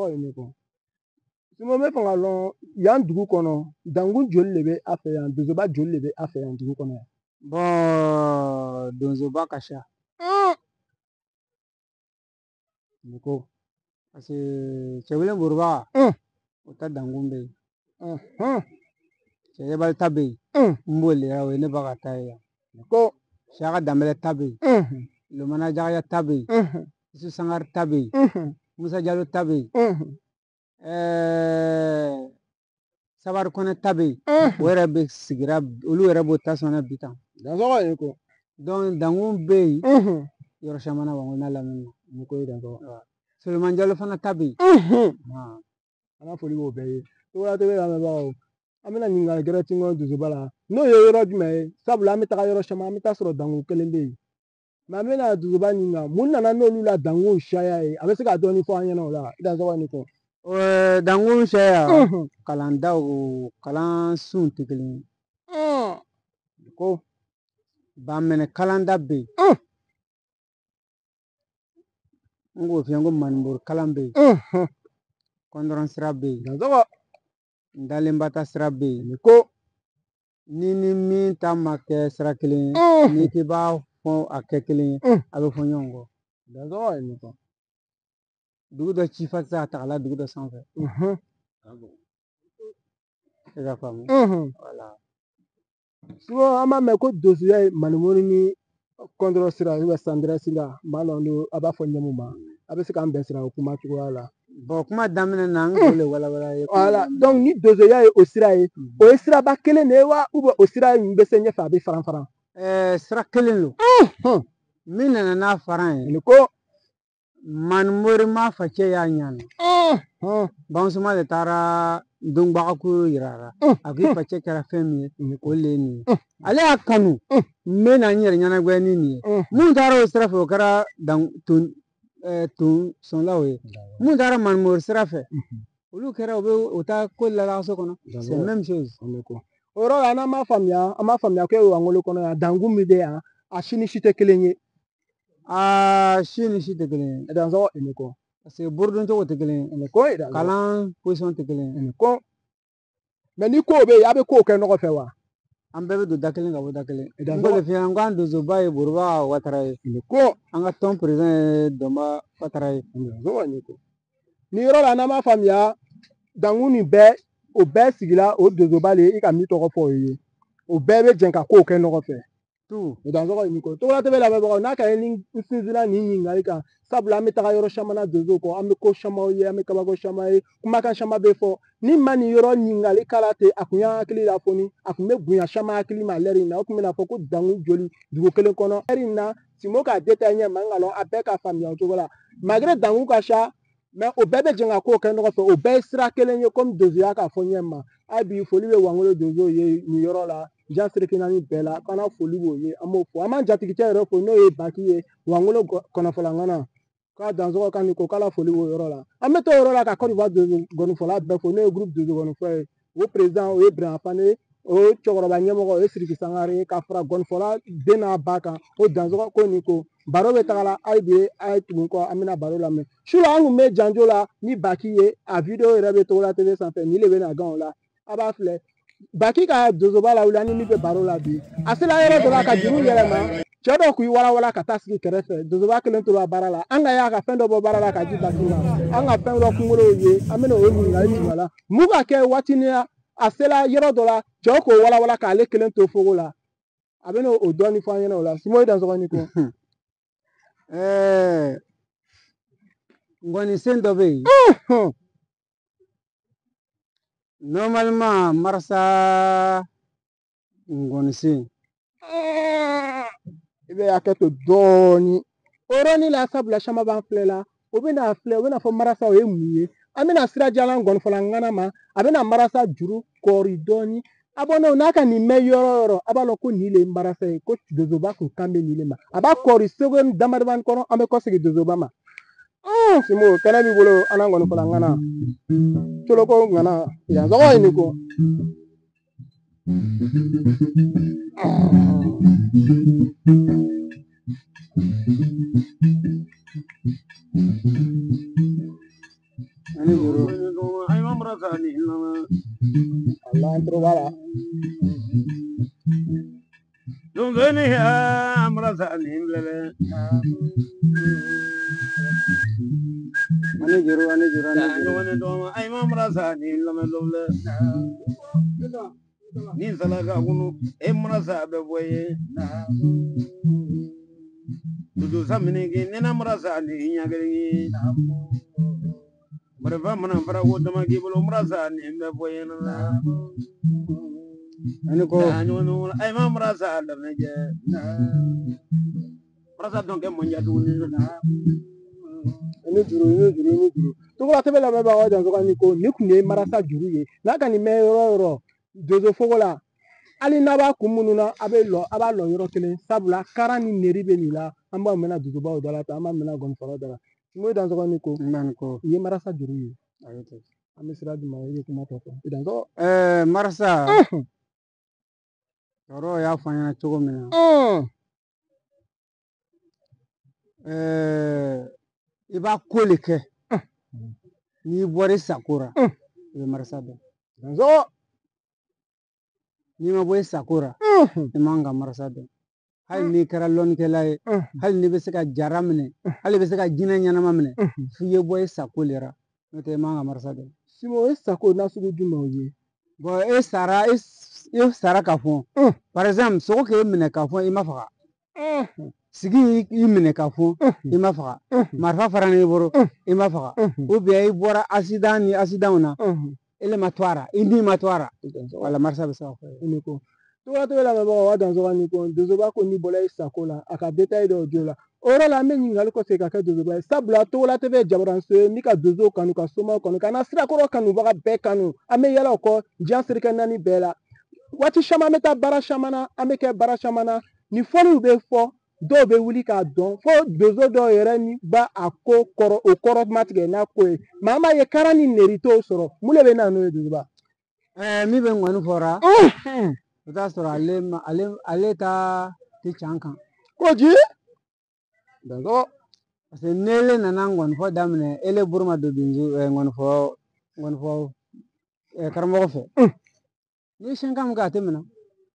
Simo me fanga lɔn yan dugu kɔnɔ dangun joli le bɛ a fɛ yan donsoba joli le bɛ a fɛ yan dugu kɔnɔ yan bɔn donsoba ka ca ko parce que cɛwelen boroba o ta dangun bɛ yen cɛyɛbali ta bɛ yen n b'o le o ye ne ba ka taa ye yan ko siyaka danbɛlɛ ta bɛ yen lomana jagaya ta bɛ yen isu sangari ta bɛ yen musa jalo ta bɛ yen sabari kɔnɛ ta bɛ yen o yɛrɛ bɛ sigira olu yɛrɛ b'o ta sɔnna bi tan donc dangun bɛ yen yɔrɔ caman na wa n ko n'a lamɛnna n ko yi dansɔgɔ Solomani Jalo fana ta bɛ yen an ka foli b'o bɛɛ ye Togola T V lamɛnbagaw an bɛna ɲininkali gɛrɛ Tinko Donsoba la n'o ye yɔrɔ jumɛn ye sabula an bɛ taga yɔrɔ caman an bɛ taa sɔrɔ dangun kelen bɛ yen mɛ an bɛna Donsoba ɲininka mun nana n'olu la dangun caya ye a bɛ se ka dɔɔni fɔ an ɲɛna o la i dansɔgɔ ni ko dangun caya kalan daw kalan sun tɛ kelen ye ko bamɛnɛ kalanda bɛ yen n k'o f'i ye n ko maniburu kalan bɛ yen kɔndɔrɔn sira bɛ yen ndalenbata sira bɛ yen ko ni ni min ta ma kɛ sira kelen ye n'i k'i b'a fɔ a kɛ kelen ye a bɛ fɔ ɲɔgɔn kɔ dugu dɔ cifa tɛ se ka taga la dugu dɔ sanfɛ e ka faamu wala souvent an b'a mɛn ko donsoya ye maniburu ni kɔndɔrɔn sira ubiyɛn sandɛrɛ sira n b'a dɔn a b'a fɔ ɲɛmu ma a bɛ se k'an bɛn sira o kuma cogoya la bɔn kuma daminɛ na n k'o le walawala ye voilà donc ni donsoya ye o sira ye o ye siraba kelen de ye wa ou bien o sira in bɛ se ɲɛfɛ a bɛ faran faran sira kelen don min nana n'a faran ye ko man mori ma face ya nyana bansuma de tara dungba ku yirara aki face kara femi ko leni ale akanu mena nyere nyana gwani ni mun tara o strafe o kara dan tun tun son lawe mun tara man mori strafe olu kera obe ota ko la so kono c'est même chose oro ana ma famia ama famia ko wangolo kono ya dangu mi de a ashini shite kelenye a shini shite kelenye dan zo eneko parce que burdun to te kelenye eneko kalan position te kelenye eneko mais ni ko be ya be ko ke no ko fe wa an bɛɛ bɛ don da kelen ka bɔ da kelen ngo le fiyan ko an donsoba ye Boroba Watara ye ko an ka tɔn président ye Dɔnba Watara ye ni yɔrɔ la n'an m'a faamuya dangu nin bɛɛ o bɛɛ sigila o donsoba le i ka min tɔgɔ fɔ o ye o bɛɛ bɛ jɛn ka kow kɛ ɲɔgɔn fɛ dansɔgɔ ye nin ko Togola T V lamɛnbagaw n'a ka ye ni n sinsinna nin ɲininkali kan sabula an bɛ taga yɔrɔ caman na donsow kɔ an bɛ ko camanw ye an bɛ kabako caman ye kumakan caman bɛ fɔ ni ma nin yɔrɔ ɲininkali kala ten a kun y'an hakili la foni a kun bɛ bonya caman hakili ma lɛri in na o kun bɛna fɔ ko dangu joli dugu kelen kɔnɔ lɛri in na Simo k'a détaillé ɲɛ ma n galon a bɛɛ ka faamuya o cogo la malgré dangu ka ca mais o bɛɛ bɛ jɛn ka kow kɛ ɲɔgɔn fɛ o bɛɛ ye sira kelen ye comme donsoya k'a fɔ ɲɛ ma hali bi foli bɛ Wangolo donsow ye nin yɔrɔ la Jean Siriki naani bɛɛ la k'an ka foli b'o ye an b'o fɔ an b'an jatigicɛ yɛrɛ fo n'o ye Baki ye Wangolo kɔnɔfɔlaŋana k'a dansɔgɔ ka nin ko k'ala foli b'o yɔrɔ la an bɛ to yɔrɔ la ka Côte d'Ivoire donso gɔnifɔla bɛɛ fo n'o ye groupe donso gɔnifɔ ye o président o ye Brahima Fane o cɛkɔrɔba ɲɛmɔgɔ o ye Sidiki Sangare ye ka fara gɔnifɔla den n'a ba kan o dansɔgɔ ko nin ko baro bɛ taga la hali bi a ye tugun kɔ an bɛna baro lamɛn su la an kun bɛ janjo la ni Baki ye a video yɛrɛ bɛ Togola T V sanfɛ nin de bɛ na gan o la a b'a filɛ Baki ka donsoba la wuli ani min bɛ baro la bi a sela yɔrɔ dɔ la ka juru yɛlɛma cɛ dɔ k'i walawala ka taa sigi kɛrɛfɛ donsoba kelen tora baara la an ka y'a ka fɛn dɔ bɔ baara la ka di Baki ma an ka fɛn dɔ kunkolo ye an bɛna o ɲininkali jumɛn la mun ka kɛ waati ni a sela yɔrɔ dɔ la cɛw k'o walawala k'ale kelen to fogo la a bɛna o dɔɔni fɔ an ɲɛna o la Simo ye dansɔgɔ ni ko ɛɛ ngɔnisen dɔ bɛ yen normalement marasa ngɔnisen i bɛ hakɛ to dɔɔni o yɔrɔnin la sabula caman b'an filɛ la o bɛna filɛ o bɛna fɔ marasa o ye mun ye an bɛna sirajalan gɔnifɔlaŋana ma a bɛna marasa juru kɔɔri dɔɔni a bɔ n'o n'a ka nin mɛn yɔrɔ o yɔrɔ a b'a lɔn ko nin le ye marasa ye ko donsoba kun kan bɛ nin le ma a b'a kɔɔri seconde dama damani kɔnɔ an bɛ kɔsegin donsoba ma Simo kɛnɛ b'i bolo an na gɔnifɔlaŋana coloko ŋana dansɔgɔ ye nin ko Allah an tulo b'a la donzoni ya marasa ni lele ani juru ani juru ani juru ani doma ay ma marasa ni lele lele ni salaga kunu e marasa be boye dudu samini ki nena marasa ni nyagari barfa mana fara wo dama ki bolo marasa ni be boye na ani ko anyonu ay ma marasa la meje marasa donc mo nyadu ni na ni juru ni juru ni juru Togola T V lamɛnbagaw dansɔgɔ ni ko ni kun ye marasa juru ye n'a ka nin mɛn yɔrɔ o yɔrɔ donso fogo la hali n'a b'a kun minnu na a bɛ lɔ a b'a lɔ yɔrɔ kelen sabula karan ni neri bɛ nin la an b'a mɛnna donsobaw da la ten an b'a mɛnna gɔnifɔlaw da la Simo ye dansɔgɔ ni ko i ye marasa juru ye an bɛ sira di ma i ye kuma tɔ fɔ dansɔgɔ ɛɛ marasa yɔrɔ y'a fɔ an ɲɛna cogo min na ɛɛ i b'a ko le kɛ n'i bɔra i sago la i bɛ marasa dɔn dansɔgɔ n'i ma bɔ i sago la i man ka marasa dɔn hali n'i kɛra lɔnnikɛla ye hali n'i bɛ se ka jara minɛ hali i bɛ se ka jinɛ ɲɛnama minɛ f'i ye bɔ i sago le la n'o tɛ i man ka marasa dɔn Simo e sago nasugu jumɛn o ye bɔn e sara e sara ka fɔ par exemple sogo k'e minɛ ka fɔ i ma faga sigi i minɛ ka fɔ i ma faga marifa fara n'i bolo i ma faga ou bien i bɔra accident ni accident na ele ma to a ra i ni ma to a ra wala marasa bɛ se ka fɔ i ni ko Togola T V lamɛnbagaw a dansɔgɔ ni ko donsoba ko n'i bɔra i sago la a ka détail dɔw di o la o yɔrɔ la an bɛ ɲininkali kɔ segin ka kɛ donsoba ye sabula Togola T V ye jabaranso ye min ka donsow kanu ka somaw kanu ka na sirakɔrɔ kanubaga bɛɛ kanu an bɛ yala o kɔ diɲɛ serikɛ naani bɛɛ la waati caman an bɛ taa baara caman na an bɛ kɛ baara caman na ni fɔliw bɛ fɔ dɔw bɛ wuli k'a dɔn fo donso dɔw yɛrɛ ni ba a ko kɔrɔ o kɔrɔ ma tigɛ n'a ko ye mɛ an b'a ye karan ni neri t'o sɔrɔ mun de bɛ na n'o ye donsoba. min bɛ ŋɔni fɔra o t'a sɔrɔ ale ma ale ale ta tɛ can kan. ko ji. D'accord. Parce que n'ele nana ŋɔnifɔ daminɛ ele buru ma don donso ŋɔnifɔ ŋɔnifɔ karamɔgɔ fɛ. N'i ye siɲɛ kan min kɛ a tɛ minɛ.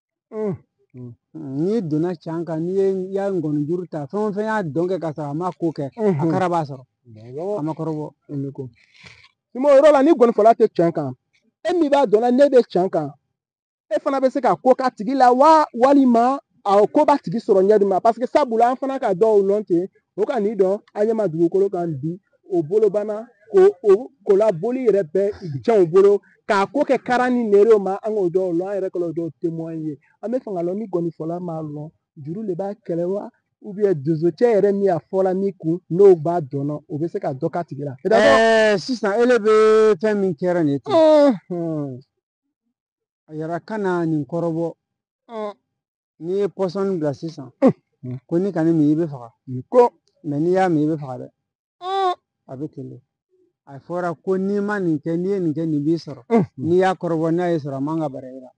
N'i donna can kan n'i ye y'a ŋɔni juru ta fɛn o fɛn y'a dɔn kɛ ka sɔrɔ a ma ko kɛ a kara b'a sɔrɔ a ma kɔrɔbɔ. Tuma o yɔrɔ la ni gɔnifɔla tɛ can kan e min b'a dɔn ne bɛ can kan e fana bɛ se ka ko k'a tigi la wa walima a ko b'a tigi sɔrɔ ɲɛ ma parce que sabula an fana ka dɔw lɔn ten o ka n'i dɔn an ɲɛ ma dugukolo kan bi o bolo banna ko o laboli yɛrɛ bɛ janw bolo k'a ko kɛ karan ni nerew ma an k'o dɔw lɔn an yɛrɛ k'o dɔw témoin ye an bɛ fɛ ka lɔn ni gɔnifɔla m'a lɔn juru de b'a kɛlɛ wa ou bien donso cɛ yɛrɛ min a fɔla min kun n'o b'a dɔnna o bɛ se ka dɔ k'a tigi la. Sisan ele bɛ fɛn min kɛra nin ten a yɛrɛ ka na nin kɔrɔbɔ n'i ye pɔsɔni bila sisan ko ni ka nin min i bɛ faga ko mɛ n'i y'a min i bɛ faga dɛ a bɛ ten de a fɔra ko n'i ma nin kɛ n'i ye nin kɛ nin b'i sɔrɔ n'i y'a kɔrɔbɔ n'a ye sɔrɔ a man ka bara i la.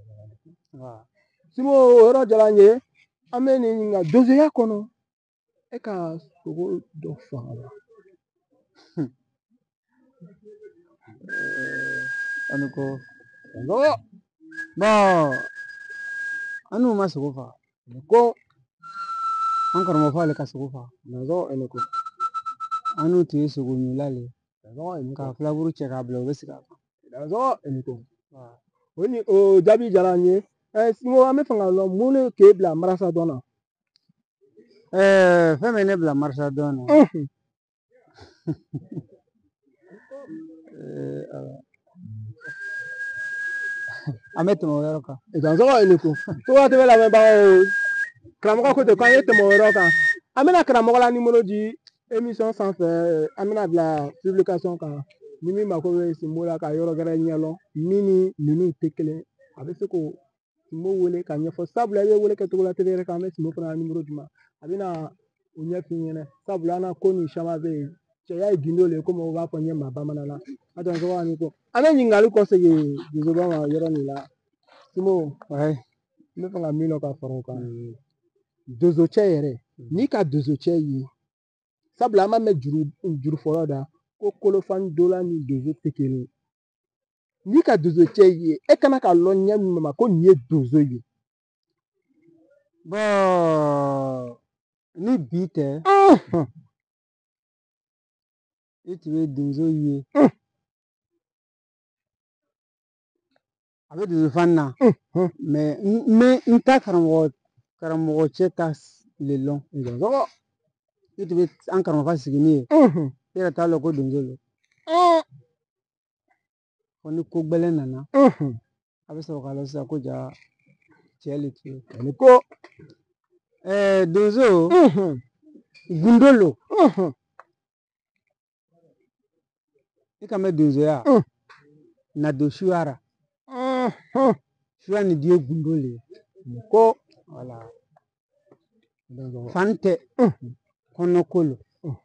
Simo o yɔrɔ diyara n ye an bɛ nin ɲininka donsoya kɔnɔ e ka sogo dɔ faga wa. Ani ko bɔn an n'u ma sogo faga ko an karamɔgɔ fɔ ale ka sogo faga an n'u tun ye sogo ɲula le ka filaburu cɛ k'a bila u bɛ sigi a kan. o ni o jaabi diyara n ye Simo an bɛ fɛ ka lɔn mun de k'e bila marasa dɔn na. fɛn bɛ ne bila marasa dɔn na an bɛ tɛmɛ o yɔrɔ kan. Dansɔgɔ e ni ko Togola T V lamɛnbagaw karamɔgɔ ko ten k'an ye tɛmɛ o yɔrɔ kan an bɛna karamɔgɔ la nimoro di émission sanfɛ an bɛna bila publication kan ni min mako bɛ Simo la ka yɔrɔ gɛrɛ ɲɛlɔn min ni ninnu tɛ kelen a bɛ se k'o Simo wele ka ɲɛfɔ sabula i bɛ wele kɛ Togola T V yɛrɛ kan an bɛ Simo fana nimoro d'i ma a bɛna o ɲɛf'i ɲɛna sabula an na ko nin caman bɛ yen cɛya ye gindo le ye komi u b'a fɔ n ye maa bamanan na a dansɔgɔ ani ko an bɛ ɲininkali kɔ segin donsoba ma yɔrɔ min la Simo n bɛ fɛ ka min dɔn ka fara o kan donso cɛ yɛrɛ n'i ka donso cɛ ye sabula an b'a mɛn juru juru fɔlɔ da ko kolofani dolan ni donso tɛ kelen ye n'i ka donso cɛ ye e kana ka lɔn ɲɛ min ma ko nin ye donso ye. bɔn ni bi tɛ e tun bɛ donso ye a bɛ donso fan na mɛ n ta karamɔgɔ karamɔgɔ cɛ ta le lɔn e tun bɛ an karamɔgɔ sigi ni ye e yɛrɛ t'a lɔn ko donso lo fɔ ni ko gbɛlɛn nana a bɛ sɔrɔ k'a lɔn sisan ko ja cɛ le tun ye ani ko donso gundo lo i ka mɛn donsoya na don suya ra suya ni diɲɛ gundo le ye ko wala fan tɛ kɔnɔko lo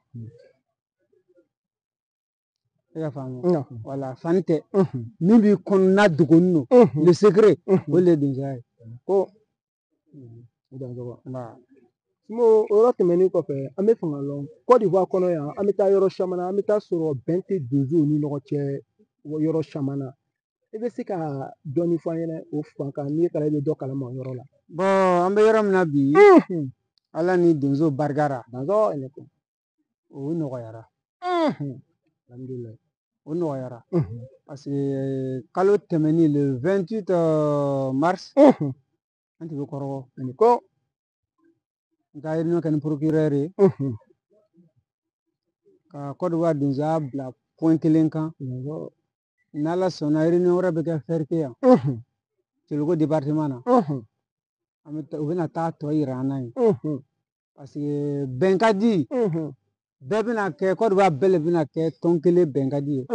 e y'a faamu wala fan tɛ min b'i kɔnɔna dogonni no le secret o le ye donsoya ye ko Simo o yɔrɔ tɛmɛnen kɔfɛ an bɛ fɛ ka lɔn Côte d'Ivoire kɔnɔ yan an bɛ taa yɔrɔ caman na an bɛ taa sɔrɔ bɛn tɛ donsow ni ɲɔgɔn cɛ yɔrɔ caman na i bɛ se ka dɔɔnin fɔ an ɲɛna o fan kan n'i taara i bɛ dɔ kalama o yɔrɔ la. bɔn an bɛ yɔrɔ min na bi ala ni donso barikara o nɔgɔyara o nɔgɔyara parce que kalo tɛmɛnen le vingt-huit mars an tun bɛ kɔrɔbɔ ani ko n ka réunion kɛ ni procureur ye ka Côte d'Ivoire donsoya bila point kelen kan n'ala sɔnna réunion wɛrɛ bɛ kɛ fɛrite yan Jɛlɛko département na an bɛ u bɛna taa tɔ yira an na yen parce que bɛn ka di bɛɛ bɛna kɛ Côte d'Ivoire bɛɛ le bɛna kɛ tɔn kelen bɛn ka di ye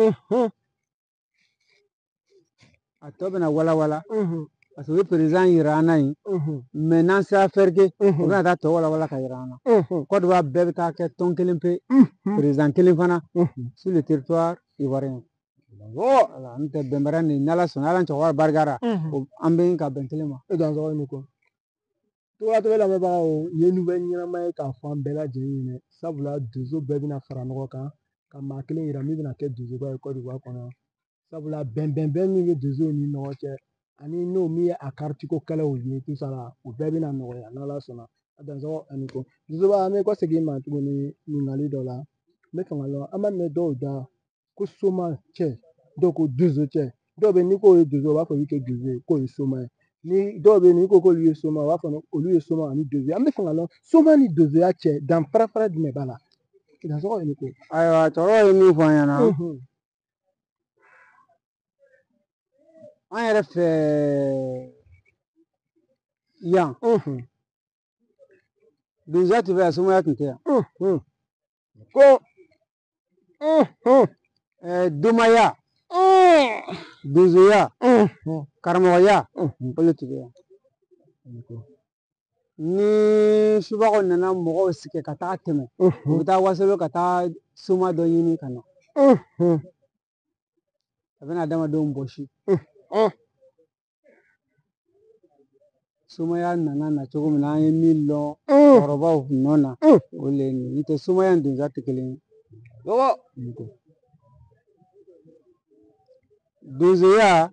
a tɔ bɛna wala wala parce que o ye président yira an na yen mais n'an sera fɛrɛ kɛ o bɛna taa tɔ wala wala ka yira an na Côte d'Ivoire bɛɛ bɛ taa kɛ tɔn kelen pe président kelen fana sur le territoire ivoirien voilà n tɛ bɛnbaliya nin n'Ala sɔnna Ala ni cɛkɔrɔba barikara an bɛ ka bɛn kelen ma. E dansɔgɔ ni ko Togola lamɛnbagaw ye nouvelle ɲɛnama ye k'a fɔ an bɛɛ lajɛlen ɲɛna sabula donso bɛɛ bɛna fara ɲɔgɔn kan ka maa kelen yira min bɛna kɛ donsoba ye Côte d'Ivoire kɔnɔ sabula bɛn bɛn bɛn min bɛ donsow ni ɲɔgɔn cɛ ani n'o min ye a karitiko kɛlaw ye tout ça la o bɛɛ bɛna nɔgɔya n'Ala sɔnna a dansɔgɔ ani ko donsoba an bɛ kɔ segin ma tuguni ɲininkali dɔ la n bɛ fɛ ka dɔn an b'a mɛn dɔw da ko soma cɛ dɔw ko donso cɛ dɔw bɛ n'i ko ye donso u b'a fɔ k'u kɛ donso ye k'o ye soma ye ni dɔw bɛ n'i ko k'olu ye soma u b'a fɔ olu ye soma ani donso an bɛ fɛ ka dɔn soma ni donsoya cɛ danfara fara jumɛn b'a la dansɔgɔ ani ko ayiwa cɛkɔrɔba ye min fɔ an ɲɛna an yɛrɛ fɛ yan donsoya tun bɛ yan somaya tun tɛ yan ko domaya donsoya karamɔgɔya olu tun bɛ yan ni subaga nana mɔgɔw sigi ka taa tɛmɛ u bɛ taa wasolon ka taa soma dɔ ɲini ka na a bɛna adamadenw bɔsi somaya nana na cogo min na an ye min dɔn kɔrɔbaw nɔ na o le ye nin n tɛ somaya ni donsoya tɛ kelen ye donsoya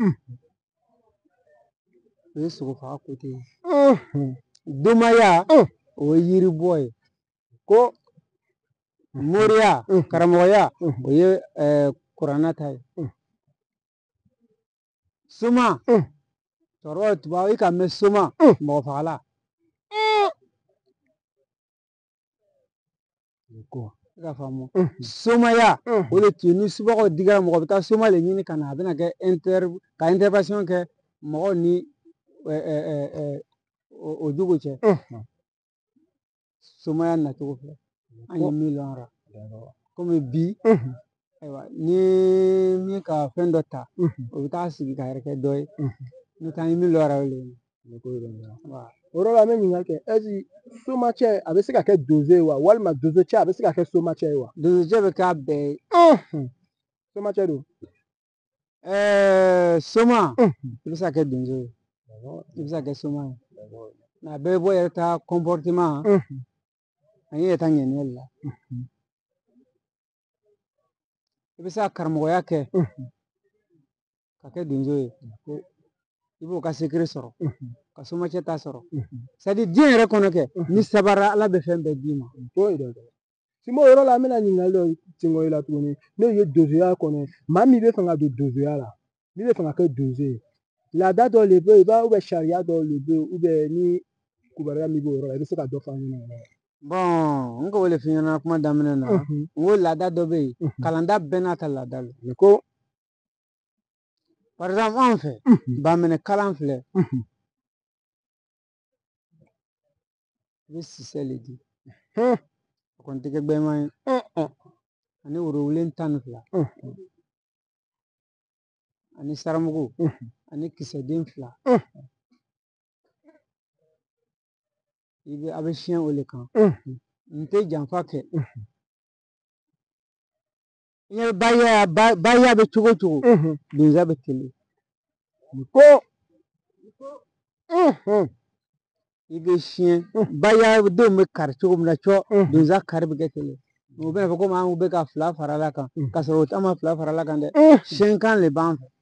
o ye sogofaga kote ye domaya o ye yiribɔ ye ko moriya karamɔgɔya o ye kuranna ta ye soma cɛkɔrɔba tubabu i ka mɛn soma mɔgɔ fagala i ka faamu somaya o de tun ni subagaw digara mɔgɔ bɛ taa soma le ɲini ka na a bɛna kɛ inter ka intervention kɛ mɔgɔw ni o jogo cɛ somaya nacogo filɛ an ye min dɔn a la komi bi ayiwa ni min ka fɛn dɔ ta o bɛ taa sigi ka yɛrɛ kɛ dɔ ye n'o tɛ an ye min dɔn a la o yɔrɔ la an bɛ ɲininkali kɛ ɛseke somacɛ a bɛ se ka kɛ donso ye wa walima donso cɛ a bɛ se ka kɛ somacɛ ye wa donso cɛ bɛ k'a bɛɛ ye somacɛ don soma i bɛ se ka kɛ donso ye i bɛ se ka kɛ soma ye nka a bɛɛ bɛ bɔ yɛrɛ ta comportement ani yɛrɛ ta ŋaniya la i bɛ se ka karamɔgɔya kɛ ka kɛ donso ye i b'o ka secret sɔrɔ ka somacɛ ta sɔrɔ c'est à dire diɲɛ yɛrɛ kɔnɔ kɛ ni sabara ala bɛ fɛn bɛɛ d'i ma simo yɔrɔ la an bɛna ɲininkali dɔ tɛngɔ i la tuguni n'o ye donsoya kɔnɔ maa min bɛ fɛ ka don donsoya la min bɛ fɛ ka kɛ donso ye laada dɔ le bɛ yen i b'a ubiyɛn sariya dɔw le bɛ yen ubiyɛn ni kubariya min b'o yɔrɔ la i bɛ se ka dɔ fɔ an ɲɛna bɔn n k'o de f'i ɲɛna kuma daminɛ na n ko laada dɔ bɛ yen kalanda bɛɛ n'a ta laada don ko par exemple anw fɛ baminɛ kalan filɛ i bɛ sisɛ le di a kɔni tɛ kɛ gbɛman ye ani worobilen tan ni fila ani saramugu ani kisɛden fila i bɛ a bɛ siyɛn o de kan n tɛ janfa kɛ n ye baya baya bɛ cogo o cogo donsoya bɛ kelen ko i bɛ siyɛn baya denw bɛ kari cogo min na cɔ donsoya kari bɛ kɛ kelen u bɛna fɔ komi an bɛ ka fila fara la kan ka sɔrɔ o ma fila fara la kan dɛ siyɛn kan le b'an fɛ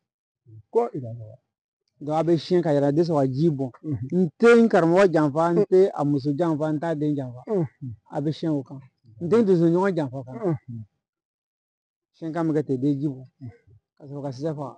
donc a bɛ siyɛn ka yɛlɛ a tɛ sɔn ka ji bɔn n tɛ n karamɔgɔ janfa n tɛ a muso janfa n t'a den janfa a bɛ siyɛn o kan n tɛ n dusu ɲɔgɔn janfa fana siyɛn kan bɛ kɛ ten i bɛ ji bɔn ka sɔrɔ ka sisɛ faga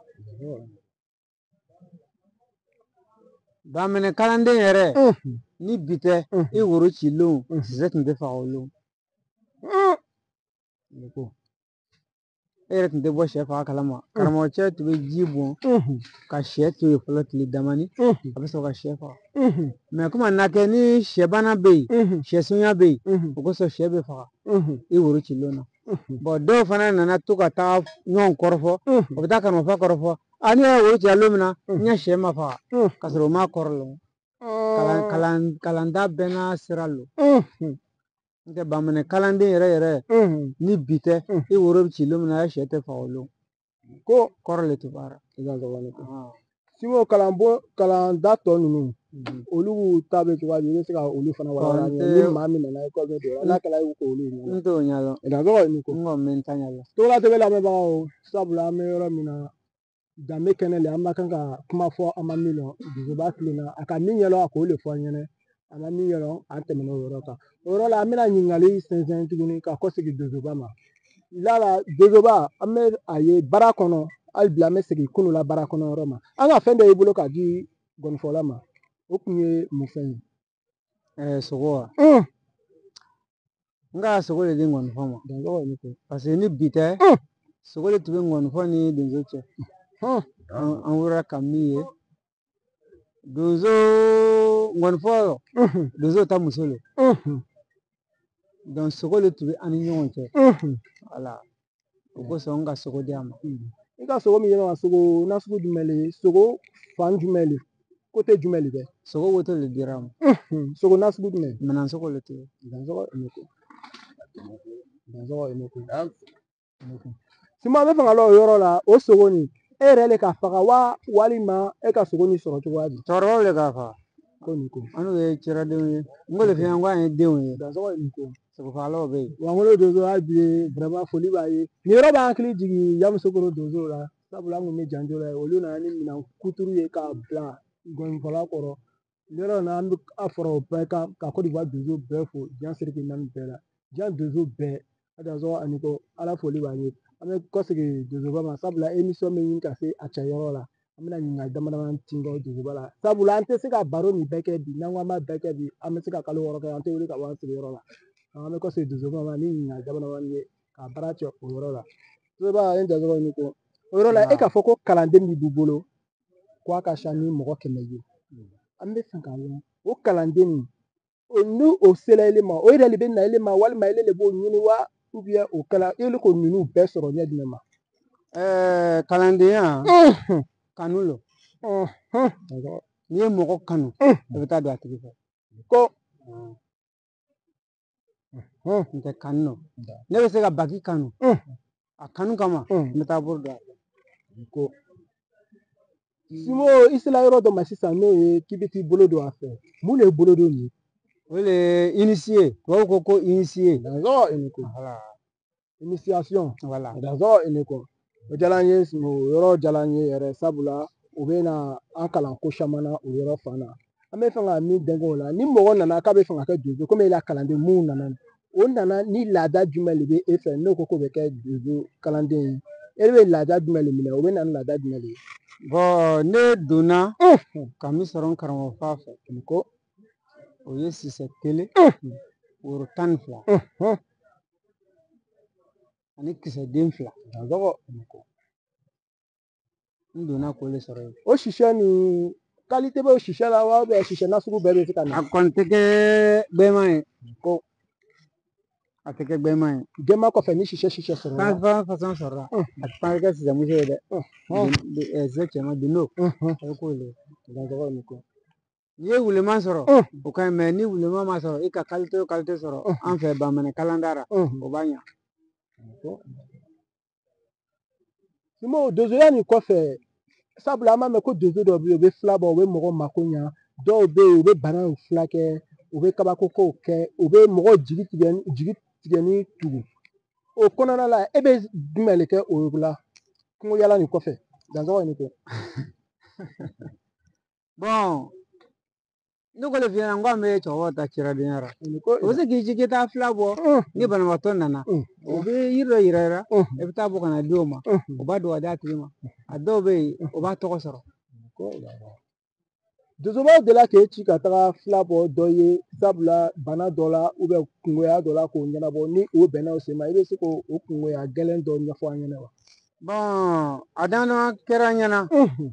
baminɛ kalanden yɛrɛ ni bi tɛ i woro cilenw sisɛ tun tɛ faga o don ere tun tɛ bɔ sɛ faga kalama karamɔgɔ cɛ tun bɛ ji bɔn ka sɛ to yen fɔlɔ tile damani a bɛ sɔrɔ ka sɛ faga mɛ komi a na kɛ ni sɛ bana bɛ yen sɛ sunya bɛ yen o kosɔn sɛ bɛ faga i woro cilen na bɔn dɔw fana nana to ka taa ɲɔgɔn kɔrɔfɔ o bɛ taa karamɔgɔ kɔrɔfɔ a ne y'a woro ci don min na n ye sɛ ma faga ka sɔrɔ o ma kɔrɔlɔn kalan kalanda bɛɛ n'a sira lo n tɛ baminɛ kalanden yɛrɛ yɛrɛ ni bi tɛ i woro bɛ ci don min na a ye sɛ tɛ faga o don ko kɔrɔ le tɛ baara simo kalan bɔ kalan da tɔ ninnu olu ta bɛ cogoya di i bɛ se ka olu fana wala ni maa min nana ko bɛ don ala kala y'u ko olu ɲɛ n t'o ɲɛdɔn dansɔgɔ ni ko n kɔni bɛ n ta ɲɛdɔn togola tɛ lamɛnbagaw sabula an bɛ yɔrɔ min na danbe kɛnɛ le an ma kan ka kuma fɔ an ma min dɔn duguba tilenna a ka min ɲɛdɔn a k'o de fɔ an ɲɛna a ma min ɲɛdɔn an tɛmɛna o yɔrɔ kan o yɔrɔ la an bɛna ɲininkali sɛnsɛn tuguni ka kɔsegin donsoba ma yala donsoba an bɛ a ye baara kɔnɔ hali bi an bɛ segin kunun la baara kɔnɔ yɔrɔ ma an ka fɛn dɔ y'i bolo k'a di gɔnifɔla ma o kun ye mun fɛn ye ɛɛ sogo wa n ka sogo de di gɔnifɔ ma paseke ni bi tɛ sogo de tun bɛ gɔnifɔ ni donso cɛ an wulila ka min ye donso gɔnifɔ donso ta muso le donc sogo de tun bɛ an ni ɲɔgɔn cɛ wala o kosɔn n ka sogo di a ma i ka sogo min yɛlɛma sogo nasugu jumɛn le sogo fan jumɛn le kote jumɛn le bɛ sogo woto le dira ma sogo nasugu jumɛn minɛn sogo le tɛ dansɔgɔ dansɔgɔ siman an bɛ fɛ ka la o yɔrɔ la o sogo nin e yɛrɛ le ka faga wa walima e ka sogo nin sɔrɔ cogoya di cɛkɔrɔbaw le ka faga ko nin ko an n'u ye cɛradenw ye n ko le fɛn ko an ye denw ye dansɔgɔ nin ko sogo fagalaw bɛ yen wa n ko donso hali bi vraiment foli b'a ye nin yɔrɔ b'an hakili jigin Yamusokoro donsow la sabula an kun bɛ janjo la olu nana ni minɛn kuturu ye k'a bila gɔnifɔla kɔrɔ yɔrɔ in na an bɛ a fɔra o bɛɛ kan ka Côte d'Ivoire donso bɛɛ fo Jean Siriki Nani bɛɛ la Jean donso bɛɛ a dansɔgɔ ani ko ala foli b'a ye an bɛ kɔsegin donsoba ma sabula émission bɛ ɲini ka se a cɛ yɔrɔ la an bɛna ɲininkali dama dama tin kɛ donsoba la sabula an tɛ se ka baro nin bɛɛ kɛ bi n'an ko an b'a bɛɛ kɛ bi an bɛ se ka kalo wɔɔrɔ kɛ an tɛ wuli ka bɔ an sigiyɔrɔ la an bɛ kɔsegin donsoba ma ni ɲininkali dama dama ye ka baara cɛ o yɔrɔ la donsoba ye dansɔgɔ ni ko o yɔrɔ la e k'a fɔ ko kalanden min b'i bolo ko a ka ca ni mɔgɔ kɛmɛ ye an bɛ fɛ k'a lɔn o kalanden nin n'o o sera ele ma o yɛrɛ de bɛ na ele ma walima ele de b'o ɲini wa o kɛla ele ko ninnu bɛɛ sɔrɔ ɲɛ jumɛn ma ɛɛ kalandenya kanu lo n'i ye mɔgɔ kanu i bɛ taa don a tigi fɛ ko n tɛ kanu nɔ ne bɛ se ka baki kanu a kanu kama n bɛ taa bolo don a fɛ ko simo i sera yɔrɔ dɔ ma sisan n'o ye k'i bɛ t'i bolo don a fɛ mun de ye bolo don nin o le ye initié tubabu ko ko initié dansɔgɔ ini ko initiation wala dansɔgɔ ini ko o diyara n ye o yɔrɔ diyara n ye yɛrɛ sabula u bɛ na an kalan ko caman na o yɔrɔ fan na an bɛ fɛ ka min dɛnkɛ o la ni mɔgɔ nana k'a bɛ fɛ ka kɛ donso komi e la kalanden mun nana o nana ni laada jumɛn de bɛ e fɛ n'o ko k'o bɛ kɛ donso kalanden ye e bɛ laada jumɛn de minɛ o bɛ na ni laada jumɛn de ye bɔn ne donna ka min sɔrɔ n karamɔgɔ fa fɛ ko o ye sisɛ kelen woro tan ni fila ani kisɛ den fila dansɔgɔ n donna k'o le sɔrɔ yen o sisɛ nin kalite bɛ o sisɛ la wa sisɛ nasugu bɛɛ bɛ se ka na a kɔni tɛ kɛ gbɛman ye ko a tɛ kɛ gbɛman ye gbɛman kɔfɛ ni sisɛ sisɛ sɔrɔ la fɛn fasɔn sɔrɔ la a tɛ kɛ sisɛ muso ye dɛ sisɛ cɛman dondo a bɛ k'o le dansɔgɔ ni ko n'i ye wulema sɔrɔ o ka ɲi mɛ ni wulema ma sɔrɔ i ka kalite o kalite sɔrɔ an fɛ bamanɛ kalanda ra o b'a ɲa simo donsoya nin kɔfɛ sabula an b'a mɛn ko donso dɔ bɛ yen u bɛ fila bɔ u bɛ mɔgɔ mako ɲa dɔw bɛ yen u bɛ banaw fila kɛ u bɛ kabakokow kɛ u bɛ mɔgɔ jigi tigɛ jigi tigɛ ni tugu o kɔnɔna la e bɛ jumɛn de kɛ o la kungo yala nin kɔfɛ dansɔgɔ nin kɛ bɔn ne ko le f'i ɲɛna n ko an bɛ cɛkɔrɔba ta ciradenya la o bɛ se k'i jigi taa fila bɔ ni banabaatɔ nana o bɛ yiri dɔ yira yira i bɛ taa bɔ ka na di o ma o b'a don ka d'a tigi ma a dɔw bɛ yen o b'a tɔgɔ sɔrɔ Dozoba de la ke ci ka taga fila bɔ dɔ ye sabula bana dɔ la kungoya dɔ la k'o ɲɛnabɔ ni o bɛnna o sen ma i bɛ se k'o kungoya gɛlɛn dɔ ɲɛfɔ an ɲɛna wa. Bɔn a dama kɛra an ɲɛna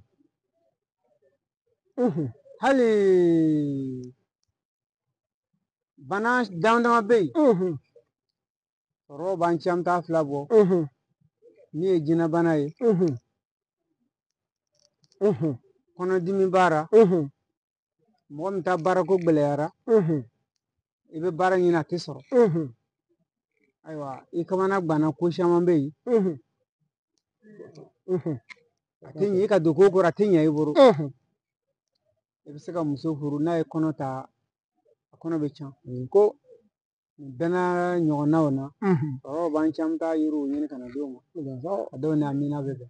hali bana dama dama bɛ yen sɔrɔ b'an cɛ an bɛ taa fila bɔ min ye jinɛ bana ye kɔnɔdimi baara mɔgɔ min ta baara ko gɛlɛyara i bɛ baara ɲini a tɛ sɔrɔ ayiwa i kamana ganna ko caman bɛ yen a tɛ ɲɛ i ka don ko kɔrɔ a tɛ ɲɛ i bolo i bɛ se ka muso furu n'a ye kɔnɔ ta a kɔnɔ bɛ can ko bɛɛ n'a ɲɔgɔnnaw na sɔrɔ b'an cɛ an bɛ taa yiriw ɲini ka na d'o ma a dɔw n'a mina bɛ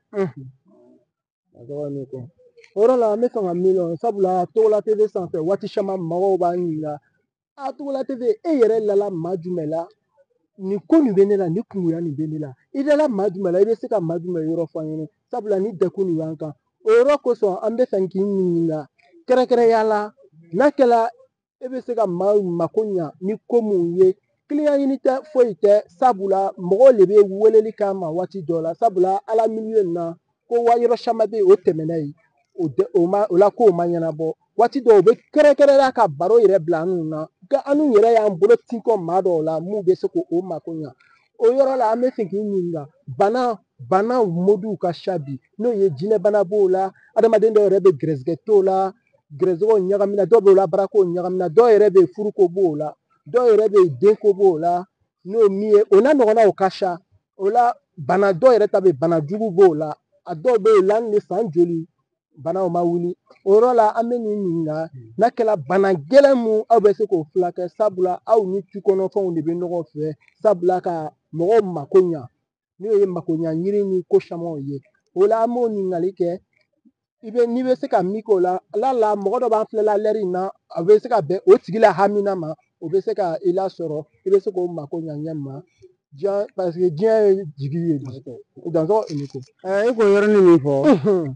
bɛn. O yɔrɔ la an bɛ fɛ ka min dɔn sabula Togola T V sanfɛ waati caman mɔgɔw b'an ɲininka a Togola T V e yɛrɛ lala maa jumɛn la nin ko nin bɛ ne la nin kungoya nin bɛ ne la i dala maa jumɛn la i bɛ se ka maa jumɛn yɔrɔ fɔ an ɲɛna sabula ni dekun nin b'an kan o yɔrɔ kosɔn an bɛ fɛ k'i ɲininka kɛrɛnkɛrɛnya la n'a kɛla e bɛ se ka maa mako ɲa ni ko mun ye kiliyan ɲini tɛ foyi tɛ sabula mɔgɔw de bɛ weleli k'an ma waati dɔw la sabula ala milieu nin na ko wa yɔrɔ caman bɛ yen o tɛmɛna yen o ma o la kow ma ɲɛnabɔ waati dɔw u bɛ kɛrɛnkɛrɛnya ka baro yɛrɛ bila an nun na nka an nun yɛrɛ y'an bolo tin kɔ maa dɔw la mun bɛ se k'o mako ɲa o yɔrɔ la an bɛ fɛ k'i ɲininka bana bana modiw ka ca bi n'o ye jinɛ bana b'o la adamaden dɔw yɛrɛ bɛ gɛrɛsɛgɛ t'o la gɛrɛsɛgɛw ɲagamina dɔw bɛ yen o la baarakow ɲagamina dɔw yɛrɛ bɛ yen furuko b'o la dɔw yɛrɛ bɛ yen denko b'o la n'o min ye o n'a ɲɔgɔnnaw ka ca o la bana dɔw yɛrɛ ta bɛ bana jugu b'o la a dɔw bɛ yen lan ni san joli banaw ma wuli o yɔrɔ la an bɛ nin ɲininka n'a kɛla bana gɛlɛn mun aw bɛ se k'o furakɛ sabula aw ni tukɔnɔfɛnw de bɛ ɲɔgɔn fɛ sabula ka mɔgɔw mako ɲa n'o ye makoɲa yiri ni ko camanw ye o la an b'o ɲininkali kɛ i bɛ n'i bɛ se ka min k'o la ala la mɔgɔ dɔ b'an filɛla lɛri in na a bɛ se ka bɛn o tigi la hamina ma o bɛ se ka i lasɔrɔ i bɛ se k'o mako ɲa ɲɛ ma diɲɛ paseke diɲɛ ye jigi ye dansɔgɔ i ko e k'o yɔrɔnin min fɔ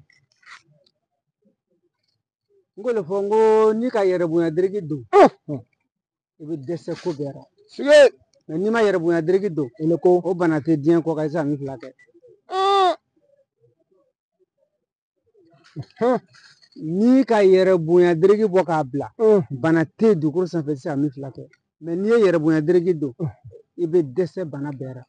n k'o de fɔ n ko n'i ka yɛrɛ bonya diriki don i bɛ dɛsɛ ko bɛɛ la mɛ n'i ma yɛrɛ bonya diriki don o bana tɛ diɲɛ kɔ ka se ka min fila kɛ n'i ka yɛrɛ bonya diriki bɔ k'a bila bana tɛ dugukolo sanfɛ i tɛ se ka min fila kɛ mɛ n'i ye yɛrɛ bonya diriki don i bɛ dɛsɛ bana bɛɛ la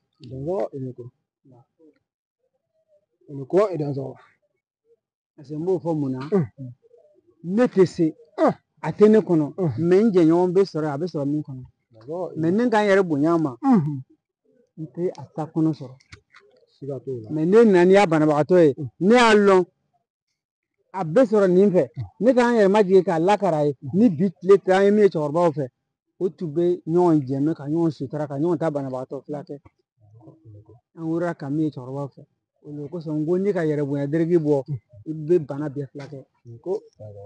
parce que n b'o fɔ mun na ne tɛ se a tɛ ne kɔnɔ mɛ n jɛɲɔgɔn bɛ sɔrɔ a bɛ sɔrɔ min kɔnɔ mɛ ne ka n yɛrɛ bonya ma n tɛ a ta kɔnɔ sɔrɔ mɛ ne nana n'i y'a banabagatɔ ye ne y'a lɔn a bɛ sɔrɔ nin fɛ ne k'an yɛrɛ majigin k'a lakara ye ni bi tile tɛ an ye min ye cɛkɔrɔbaw fɛ o tun bɛ ɲɔgɔn jɛmɛ ka ɲɔgɔn sutura ka ɲɔgɔn ta banabagatɔ fila kɛ an wulila ka min ye cɛkɔrɔbaw fɛ o de kosɔn n ko n'i ka yɛrɛ bonya diriki bɔ i bɛ bana bɛɛ fila kɛ ko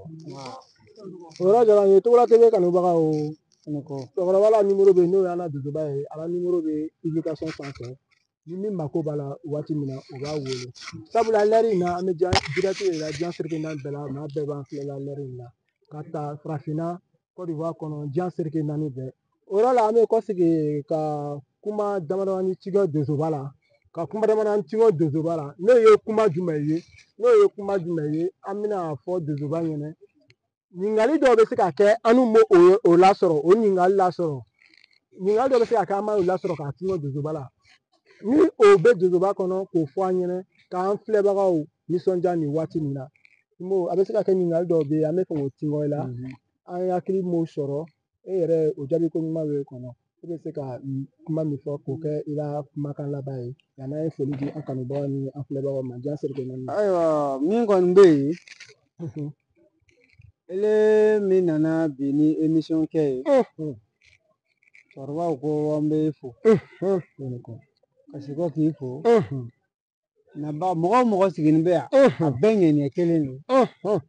o yɔrɔ jara n ye Togola T V kanubagaw cɛkɔrɔba la nimoro bɛ n'o y'an ka dusuba ye a ka nimoro bɛ publication sanfɛ ni min mako b'a la waati min na u b'a wele sabula lɛri in na an bɛ direct de la diɲɛ seleke naani bɛɛ la maa bɛɛ b'an filɛ la lɛri in na ka ta farafinna Côte d'Ivoire kɔnɔ diɲɛ seleke naani bɛɛ o yɔrɔ la an bɛ kɔsigi ka kuma damadamanin cikɛ donsoba la ka kuma damadamanin cikɛ donsoba la n'o ye kuma jumɛn ye n'o ye kuma jumɛn ye an bɛna fɔ donsoba ɲɛna ɲininkali dɔw bɛ se ka kɛ an n'u m'o o lasɔrɔ o ɲininkali lasɔrɔ ɲininkali dɔw bɛ se ka kɛ an m'o lasɔrɔ k'a tunun donsoba la ni o bɛ donsoba kɔnɔ k'o fɔ an ɲɛna k'an filɛbagaw nisɔndiya nin waati nin na a bɛ se ka kɛ ɲininkali dɔw bɛ yen an bɛ fɛ k'o tingo i la an hakili m'o sɔrɔ e yɛrɛ o jaabi ko ɲuman bɛ kɔnɔ e bɛ se ka kuma min fɔ k'o kɛ i ka kumakan laban ye yan'an ye foli di an kanubagaw ni an filɛbagaw ma diɲɛ seleke naani ayiwa min kɔni bɛ yen ele min nana bi ni émission kɛ ye cɛkɔrɔbaw ko an bɛ fo ka segin k'i fo naba mɔgɔ o mɔgɔ sigilen bɛ yan a bɛɛ ŋɛniɲɛ kelen don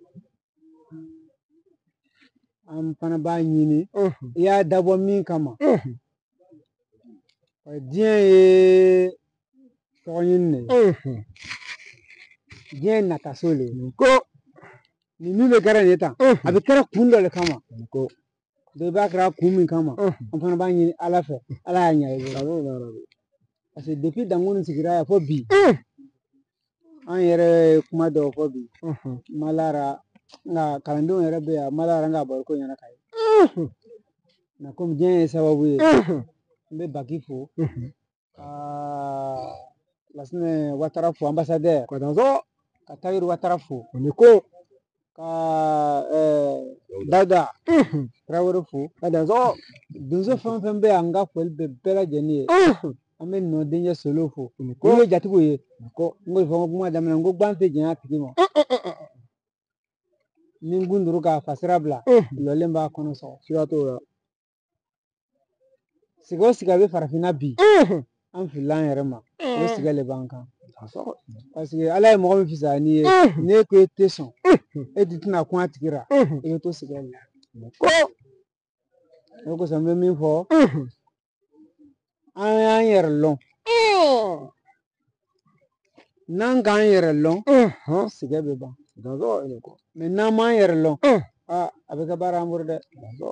an fana b'a ɲini i y'a dabɔ min kama diɲɛ ye tɔgɔ ɲini de ye diɲɛ ye nataso de ye ko ni min bɛ kɛra nin tan a bɛ kɛra kun dɔ le kama dɔ i b'a kɛra kun min kama an fana b'a ɲini ala fɛ ala y'a ɲa i bolo parce que depuis Dankuni sigira yan fo bi an yɛrɛ ye kuma dɔw fɔ bi Malara nka kalandenw yɛrɛ bɛ yan Malara n ka baro ko ɲɛna ka ye nka komi diɲɛ ye sababu ye n bɛ Baki fo ka Lassinɛ Watara fo ambassadeur ka Tayiru Watara fo ko ka Dawuda Tarawele fo donso fɛn o fɛn bɛ yan n ka foli bɛ bɛɛ lajɛlen ye an bɛ nɔ denkɛ Solo fo n'u ye jatigiw ye ko n ko fɔ n ko kuma daminɛ n ko gan tɛ janya tigi ma ni n kun duuru k'a fasira bila jɔlen b'a kɔnɔ sɔgɔ siga t'o la siga o siga bɛ farafinna bi an filila an yɛrɛ ma o siga le b'an kan parce que ala ye mɔgɔ min fisaya n'i ye n'e ko e tɛ sɔn e tɛ tɛna kun a tigi ra i bɛ to siga la ko o kosɔn n bɛ min fɔ an y'an yɛrɛ lɔn n'an k'an yɛrɛ lɔn siga bɛ ban mɛ n'an m'an yɛrɛ lɔn a bɛ kɛ baara an bolo dɛ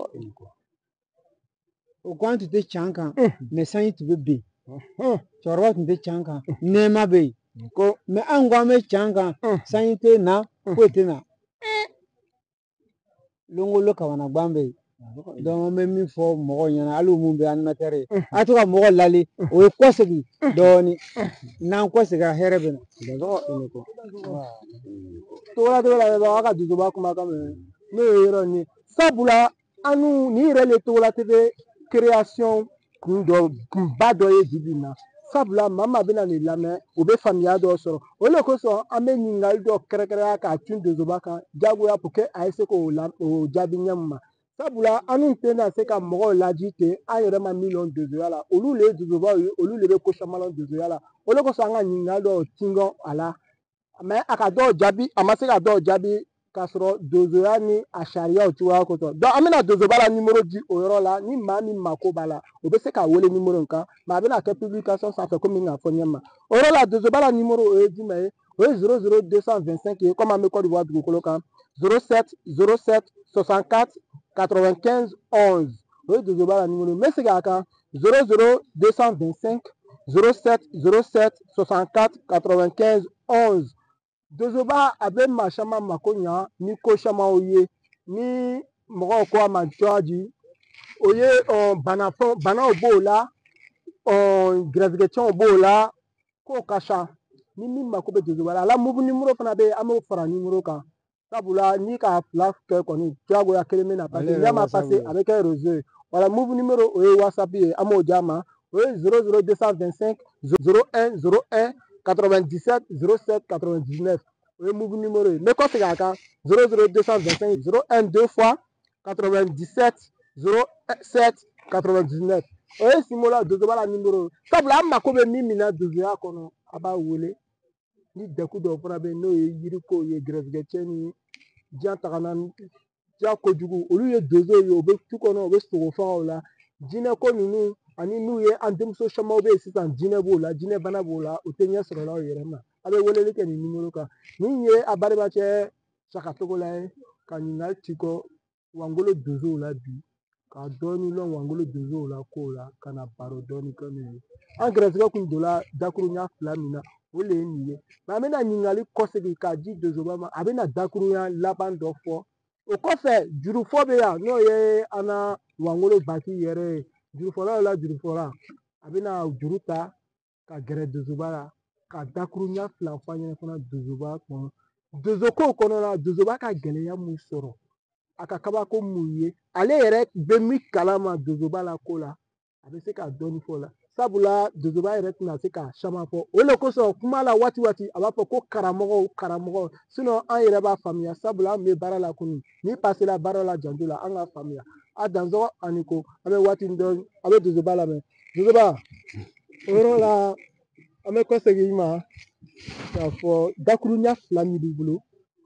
o ko an tun tɛ can kan mɛ sanji tun bɛ bin cɛkɔrɔba tun tɛ can kan nɛɛma bɛ yen mɛ an ko an bɛ can kan sanji tɛ na foyi tɛ na longolo kamanagan bɛ yen donc an bɛ min fɔ mɔgɔw ɲɛna hali mun bɛ animateur ye a to ka mɔgɔ lali o ye kɔsegin dɔɔnin n'an kɔseginna hɛrɛ bɛ na togola togola bɛ aw ka dusuba kumakan mɛn n'o ye yɔrɔ nin sabula an ni yɛrɛ le togola T V création kun dɔ kunba dɔ ye bi bi in na sabula maa maa bɛna nin lamɛn u bɛ faamuya dɔ sɔrɔ o de kosɔn an bɛ ɲininkali dɔ kɛrɛnkɛrɛnya k'a cun donsoba kan jagoya pour que a se k'o jaabi ɲɛ min ma sabula an tɛna se ka mɔgɔw laji ten an yɛrɛ ma min dɔn donsoya la olu le ye donsobaw ye olu le bɛ ko caman dɔn donsoya la o de kosɔn an ka ɲininkali dɔw tingɔn a la mɛ a ka dɔw jaabi a ma se ka dɔw jaabi k'a sɔrɔ donsoya ni a sariyaw cogoya kosɔn donc an bɛna donsoba la nimoro di o yɔrɔ la ni maa min mako b'a la o bɛ se k'a wele nimoro in kan mɛ a bɛna kɛ publication sanfɛ komi n k'a fɔ ɲɛma o yɔrɔ la donsoba la nimoro o ye jumɛn ye o ye zéro zéro deux cent vingt-cinq ye komi an bɛ Côte d'Ivoire dugukolo kan zéro sept zéro sept soixante-quatre quatre-vingt-quinze onze o ye donsoba la nimoro n bɛ segin a kan zéro zéro deux cent vingt-cinq zéro sept zéro sept soixante-quatre quatre-vingt-quinze onze donsoba a bɛ maa caman mako ɲa ni ko camanw ye ni mɔgɔw ko a ma cogoya di o ye banafɛn banaw b'o la gɛrɛsigɛcɛnw b'o la k'o ka ca ni min mako bɛ donsoba la ala mugu nimoro fana bɛ yen an b'o fara nimoro kan sabula ni k'a fila kɛ kɔni diyagoya kelen bɛ na parce que n'a ma pase a bɛ kɛ réseau ye wala mugu nimoro o ye whatsapp ye an b'o d'a ma o ye zéro zéro deux cent vingt-cinq zéro un zéro un quatre-vingt-dix-sept zéro sept quatre-vingt-dix-neuf o ye mugu nimoro ye n bɛ kɔsegin a kan zéro zéro deux cent vingt-cinq zéro un deux fois quatre-vingt-dix-sept zéro sept quatre-vingt-dix-neuf o ye Simola donsoba la nimoro sabula an mako bɛ min min na donsoya kɔnɔ a b'a wele ni dɛku dɔw fana bɛ yen n'o ye yirikow ye gɛrɛsigɛcɛ ni diɲɛ tagana diɲɛ kojugu olu ye donsow ye o bɛ tu kɔnɔ o bɛ sogo fagaw la jinɛko ninnu ani n'u ye an denmuso camanw bɛ yen sisan jinɛ b'o la jinɛ bana b'o la o tɛ ɲɛ sɔrɔ la o yɛrɛ ma a bɛ weleli kɛ nin nimoro kan min ye a balibacɛ Sakatogola ye ka ɲininkali ci kɔ Wangolo donsow la bi ka dɔɔnin lɔn Wangolo donsow la kow la ka na baro dɔɔnin kɛ n'u ye an gɛrɛsigɛ kun donna dakuruɲa fila min na o le ye nin ye mɛ an bɛna ɲininkali kɔsegin k'a di donsoba ma a bɛna dakuruɲa laban dɔ fɔ o kɔfɛ jurufɔ bɛ yan n'o ye an na Wangolo Baki yɛrɛ ye jurufɔlaw la jurufɔla a bɛna juru ta ka gɛrɛ donsoba la ka dakuruɲa fila fɔ an ɲɛna fana donsoba kɔnɔ donsokow kɔnɔna donsoba ka gɛlɛya mun sɔrɔ a ka kabako mun ye ale yɛrɛ bɛ min kalama donsoba la ko la a bɛ se ka dɔɔnin fɔ o la sabula donsoba yɛrɛ tɛna se ka caman fɔ o de kosɔn kuma la waati waati a b'a fɔ ko karamɔgɔw karamɔgɔw sinɔn an yɛrɛ b'a faamuya sabula an bɛ baara la kunun ni pasela baara la janto la an k'a faamuya a Dansɔgɔ ani ko an bɛ waati dɔn a bɛ donsoba lamɛn donsoba o yɔrɔ la an bɛ kɔsegin i ma k'a fɔ dakuruɲa fila min b'i bolo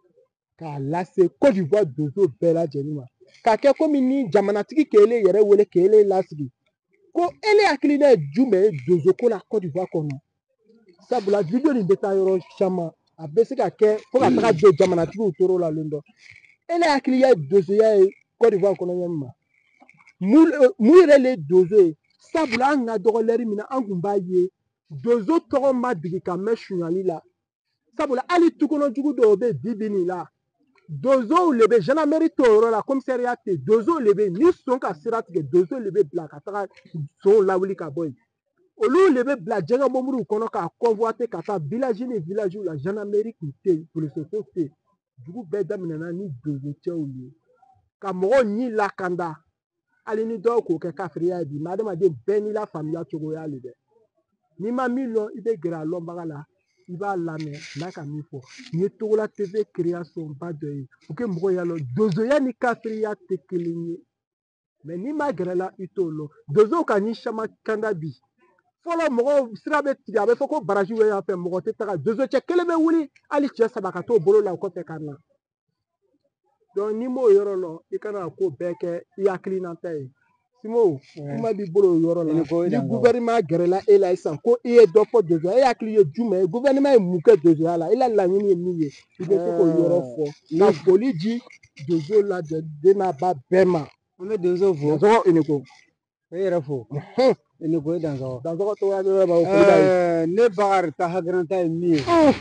k'a lase Côte d'Ivoire donso bɛɛ lajɛlen ma k'a kɛ komi ni jamanatigi k'ele yɛrɛ wele k'ele lasigi ko ele hakilina ye jumɛn ye donsoko la Côte d'Ivoire kɔnɔ sabula video nin bɛ taa yɔrɔ caman a bɛ se ka kɛ fo ka taga don jamanatigiw toro la lon dɔ e la hakili ye donsoya ye Côte d'Ivoire kɔnɔ ɲɛmi ma mun yɛrɛ le donso ye sabula an ka dɔgɔlɛri min na an kun b'a ye donso tɔgɔ ma digi ka mɛn sunyali la sabula hali tukɔnɔjugu dɔw bɛ bi bi nin la donsow le bɛ gendarmerie t'o yɔrɔ la commissariat tɛ donsow le bɛ ni son ka sira tigɛ donsow le bɛ bila ka taga sonw lawuli ka bɔ yen olu le bɛ bila jɛgɛ mɔmuruw kɔnɔ k'a convoiter ka taa village ni village la gendarmerie tun tɛ yen police so tɛ yen dugu bɛɛ daminɛna ni donso cɛw ye ka mɔgɔw ɲi lakanda hali ni dɔw k'o kɛ kafiriya ye bi mɛ adamaden bɛɛ n'i la faamuya cogoya le dɛ n'i ma min lɔn i bɛ gɛrɛ a lɔnbaga la i b'a lamɛn n'a ka min fɔ nin ye Togola T V création ba dɔ ye u kɛ mɔgɔw y'a lɔn donsoya ni kafiriya tɛ kelen ye mɛ n'i ma gɛrɛ la i t'o lɔn donsow ka ɲi sama kanda bi fɔlɔ mɔgɔw sira bɛ tigɛ a bɛ fɔ ko baraji bɛ yan fɛ mɔgɔ tɛ taga donso cɛ kelen bɛ wuli hali cɛ saba ka t'o bolo la o kɔfɛ ka na donc n'i m'o yɔrɔ lɔn i kana ko bɛɛ kɛ i hakilinata ye Simo kuma b'i bolo o yɔrɔ la ni gouvernement gɛrɛla e la sisan ko i ye dɔ fɔ donsoya e hakili ye jumɛn ye gouvernement ye mun kɛ donsoya la e la laɲini ye min ye i bɛ se k'o yɔrɔ fɔ ka foli di donso lajɛden n'a ba bɛɛ ma an bɛ donso fo dansɔgɔ Eniko e yɛrɛ fo Eniko e dansɔgɔ dansɔgɔ tɔgɔya bɛ ma o foli b'a ye ne Bakari ta hakilina ye min ye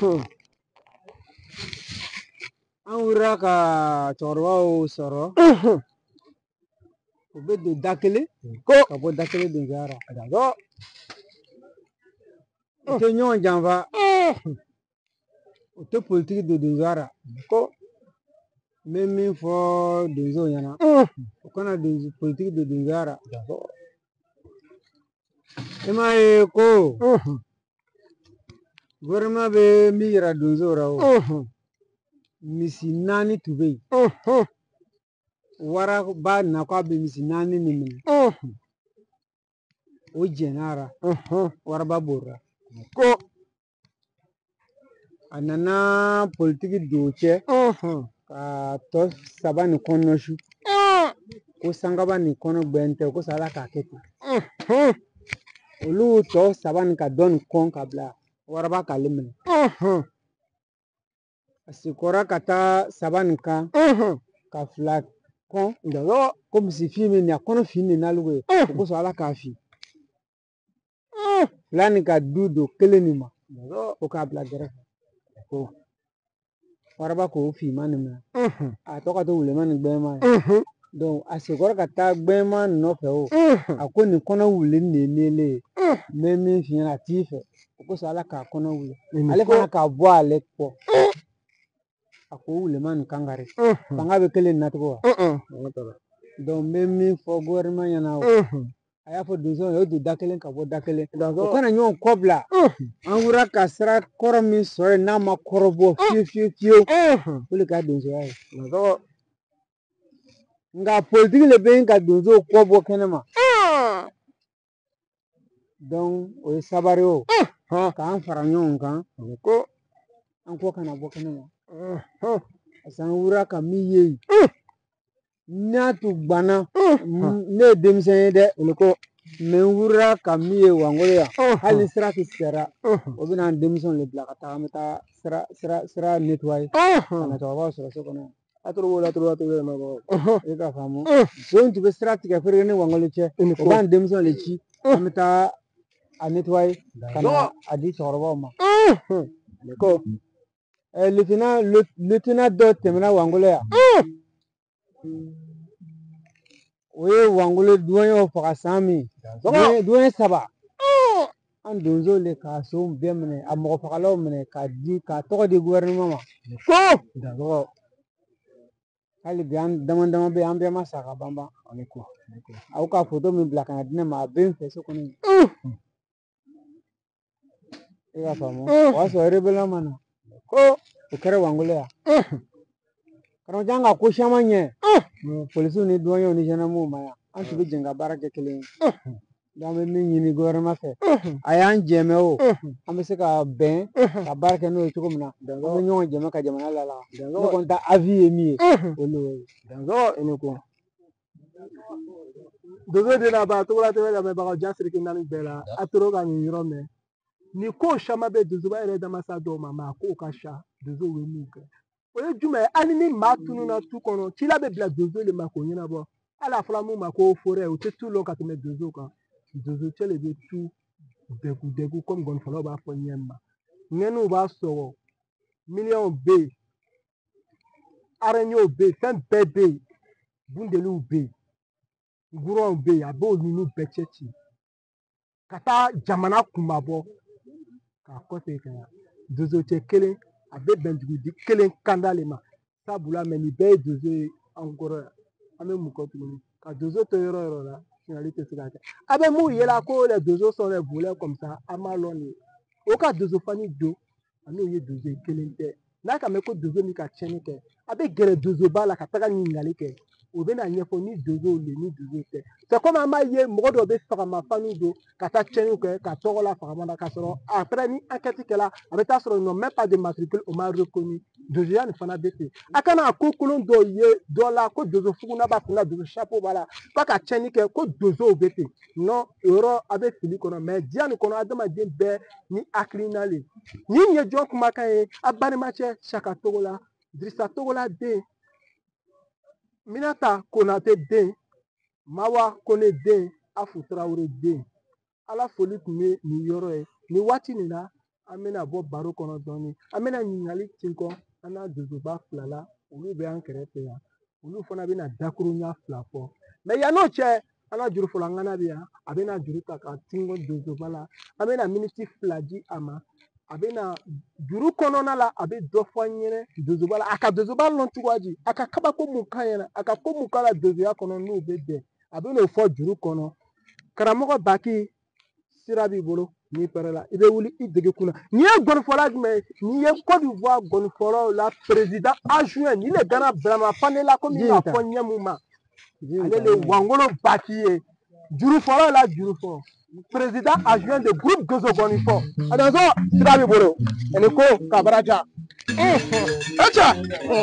an wulila ka cɛkɔrɔbaw sɔrɔ u bɛ don da kelen ko ka bɔ da kelen donsoya la u tɛ ɲɔgɔn janfa u tɛ politiki don donsoya la ko n bɛ min fɔ donsow ɲɛna u kana politiki don donsoya la i m'a ye ko gouvernement bɛ min yira donsow la o misi naani tun bɛ yen waraba na k'a bɛ misi naani min minɛ o jɛn'a la waraba b'o la ko a nana politiki don o cɛ ka tɔ saba nin kɔnɔ su ko sangaba nin kɔnɔ gbɛn tɛ ko sa Ala k'a kɛ ten olu tɔ saba nin ka dɔ nin kɔn ka bila waraba k'ale minɛ a sekɔrɔ ka taa saba nin kan ka fila kɔn ko misi fin min a kɔnɔ fin de n'ale ye o kosɔn Ala k'a fin fila nin ka du don kelen nin ma o k'a bila kɛrɛfɛ waraba k'o finman nin minɛ a tɔ ka to wulema ni gbɛɛma ye donc a sekɔrɔ ka taa gbɛɛma nɔfɛ o a ko nin kɔnɔ wulili de ye nele ye n bɛ min f'i ɲɛna a t'i fɛ o kosɔn Ala k'a kɔnɔ wuli ale fana k'a bɔ ale kɔ a ko wulema nin kankari fanga bɛ kelen nacogo wa donc n bɛ min fɔ gouvernement ɲɛna o a y'a fɔ donsow ye o don da kelen ka bɔ da kelen o kana ɲɔgɔn kɔ bila an wulila ka sira kɔrɔ min sɔrɔ yen n'a ma kɔrɔbɔ fiyewu fiyewu fiyewu o de ka donsoya ye nka politiki le bɛ yen ka donsow kɔ bɔ kɛnɛma donc o ye sabari o k'an fara ɲɔgɔn kan ko an kɔ kana bɔ kɛnɛma parce que an wulila ka min ye yen n'a tun banna ne ye denmisɛn ye dɛ ko mɛ n wulila ka min ye Wangolo yan hali ni sira tɛ tigɛra o bɛ na denmisɛnw de bila ka taa an bɛ taa sira sira sira nettoyer ka na cɛkɔrɔbaw sɔrɔ so kɔnɔ a toro la toro la toro la e ka faamu so tun bɛ sira tigɛ feere ni Wangolo cɛ o b'an denmisɛnw de ci an bɛ taa a nettoyer ka na a di cɛkɔrɔbaw ma ko lieutenant lieutenant dɔ tɛmɛna Wangolo yan o ye Wangolo duwanɲɛw faga san min duwanɲɛ saba an donsow le k'a so bɛɛ minɛ a mɔgɔ fagalaw minɛ k'a di k'a tɔgɔ di gouvernement ma ko hali bi an dama dama bɛ yen an bɛɛ ma sa ka ban ban aw ka photo min bila ka na di ne ma a bɛ n fɛ so kɔnɔ e y'a faamu o y'a sɔrɔ rebelle ma na ko o kɛra Wangolo yan karamɔgɔ an ka ko caman ɲɛ polisiw ni duwanɲɛw ni gendarmew ma yan an tun bɛ jɛ ka baara kɛ kelen ye an bɛ min ɲini gouvernement fɛ a y'an jɛmɛ o an bɛ se ka bɛn ka baara kɛ n'o ye cogo min na an bɛ ɲɔgɔn jɛmɛ ka jamana lala ne kɔni ta avis ye min ye o de y'o ye dansɔgɔ e ni ko donso de la ba Togola T V lamɛnbagaw Jasiri Kinani bɛɛ la a tora ka nin yɔrɔ mɛn ni ko shama be dozo ba ere da masa do mama ko ka sha dozo we mu ke o ye jume ani ni ma tunu na tu kono ti la be bla dozo le ma ko nyina bo ala fla mu ma ko fore o te tu lo ka te me dozo kan dozo chele be tu degu degu comme gon falo ba fo nyemma ngenu ba so million be arenyo be fen bebe bundelu be nguron be abo nunu bechechi kata jamana kumabo ka kote ka dozo che kelen abe bendugu di kelen kandale ma sabula meni be dozo encore ame mukotu ka dozo to yoro yoro la finalité c'est ça abe mu yela ko les dozo sont les voleurs comme ça amaloni o ka dozo fani do anu ye dozo kelen te na ka me ko dozo mi ka chene ke abe gere dozo bala ka taga ni ngali ke o be na nyefo ni dozo le ni dozo te c'est comme ama ye mo do be faka ma fani do ka ta chene ke ka to la faka ma ka soro après ni enquête ke la abe ta soro non même pas de matricule o ma reconnu dozo ya ni fana bete akana ko kolon do ye do la ko dozo fugu na ba funa dozo chapeau bala pa ka chene ke ko dozo bete non euro abe fili kono mais dia ni kono adama den be ni aklinale ni nye jo kuma kan abane mache chaka togola Drissa Togola den Minata Konate den Mawa Kone den Afu Traoré den ala foli tun bɛ nin yɔrɔ ye nin waati nin na an bɛna bɔ baro kɔnɔ dɔɔnin an bɛna ɲininkali tin kɔ an n'a donsoba fila la olu bɛ an kɛrɛfɛ yan olu fana bɛna dakuruɲa fila fɔ mɛ yann'o cɛ an ka juru fɔlɔ ŋana bɛ yan a bɛna juru ta ka tin kɔ donsoba la an bɛna miniti fila di a ma a bɛna juru kɔnɔna la a bɛ dɔ fɔ an ɲɛnɛ donsoba la a ka donsoba lɔn cogoya di a ka kabako mun k'an ɲɛna a ka ko mun k'a la donsoya kɔnɔ n'o bɛ bɛn a bɛn'o fɔ juru kɔnɔ karamɔgɔ Baki sira b'i bolo n'i pɛrɛla i bɛ wuli i dege kunna n'i ye gɔnifɔla jumɛn ye n'i ye Côte d'Ivoire gɔnifɔlaw la président adjoint ni le Gana Brahima Fandela komi i y'a fɔ ɲɛ mun ma ale le Wangolo Baki ye jurufɔlaw la jurufɔ président adjoint de groupe Gozo Gɔnifɔ attention sira b'i bolo ani ko kabaraja echa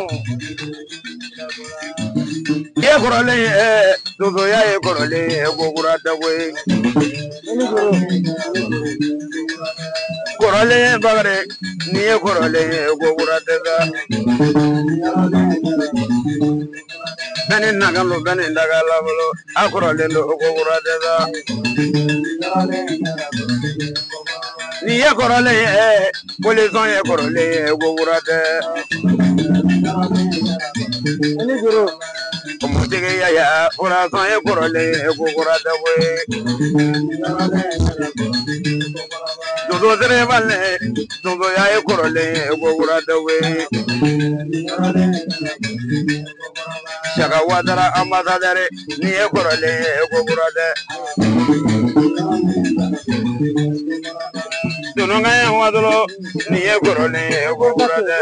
ye kɔrɔlen ɛ donsoya ye kɔrɔlen ye kokura dago ye kɔrɔlen bagare ni ye kɔrɔlen ye kokura daga bɛni nagalo bɛni dagala bolo a kɔrɔlen do kokura daga ni ye kɔrɔlen ye ɛ polizɔn ye kɔrɔlen ye kokura daga Mutigi yaya corazón ye corole kokura dawe Dodo zere vale dodo ya ye corole kokura dawe Shaka wadara ambassadeur ni ye corole kokura de Dono ngaya wadolo ni ye corole kokura de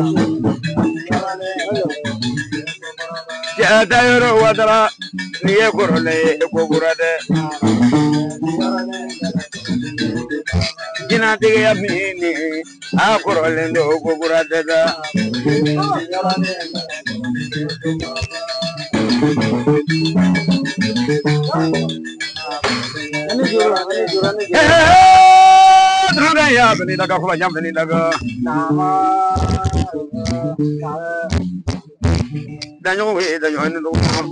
Ya dayoro wadara ni ye korole kokura de Jina dige ya mini a korole ndo kokura de da Eh droga ya beni daga ko jam beni daga daño we daño en do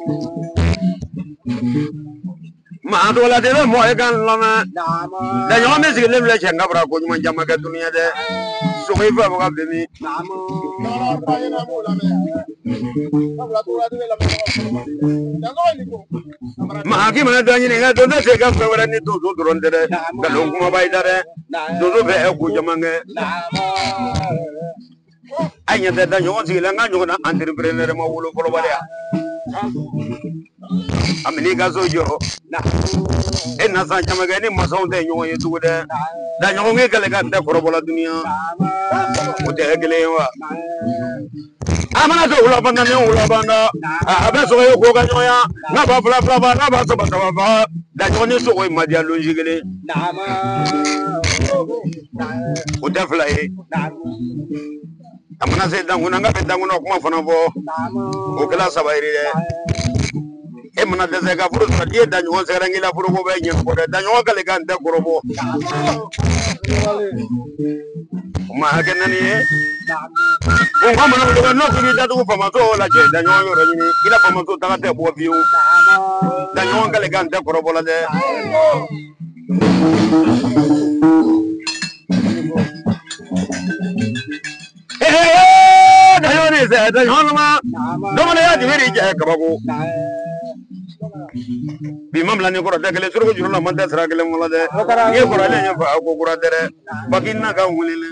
ma do la de mo e kan lama daño me sig lem la cenga bra ko nyuma jama ga dunia de so ko fa ba be mi ma ki ma dañi ne ga do de se ga fa wala ni do do ron de ga lo ko bay dare do do be e ko jama nge Anya da daño si la nga ñona entrepreneur ma wolo folo balea amini ga sojo na en na sa chama ga ni ma so de ño ye tu de daño nge gale ga de ko bola dunia o de gele wa amana do wala banda ne wala banda abe so yo ko ga ñoya na ba bla bla ba na ba so ba so ba daño ni so ko ma dia logique na ma o de fly amana se danguna nga be danguna kuma fana bo o kala sabairi de e mana de se ga furu sa die danyo se rangi la furu bo be nyen ko de danyo kale kan de gorobo ma hakɛ naani ye o ko mana ko n'o k'i datugu famaso lajɛ daɲɔgɔn yɔrɔ ɲini i la famaso taga tɛ bɔ fiyewu daɲɔgɔn kale kan tɛ kɔrɔbɔ la dɛ daɲɔgɔn ni sɛ daɲɔgɔn ma bamananya dibiri jɛ kabako bi ma bila ni kɔrɔ tɛ kelen suruku juru la man tɛ sira kelen fɔlɔ dɛ i ye kɔrɔlen ɲɛfɔ a ko kura tɛ dɛ baki na ka wulili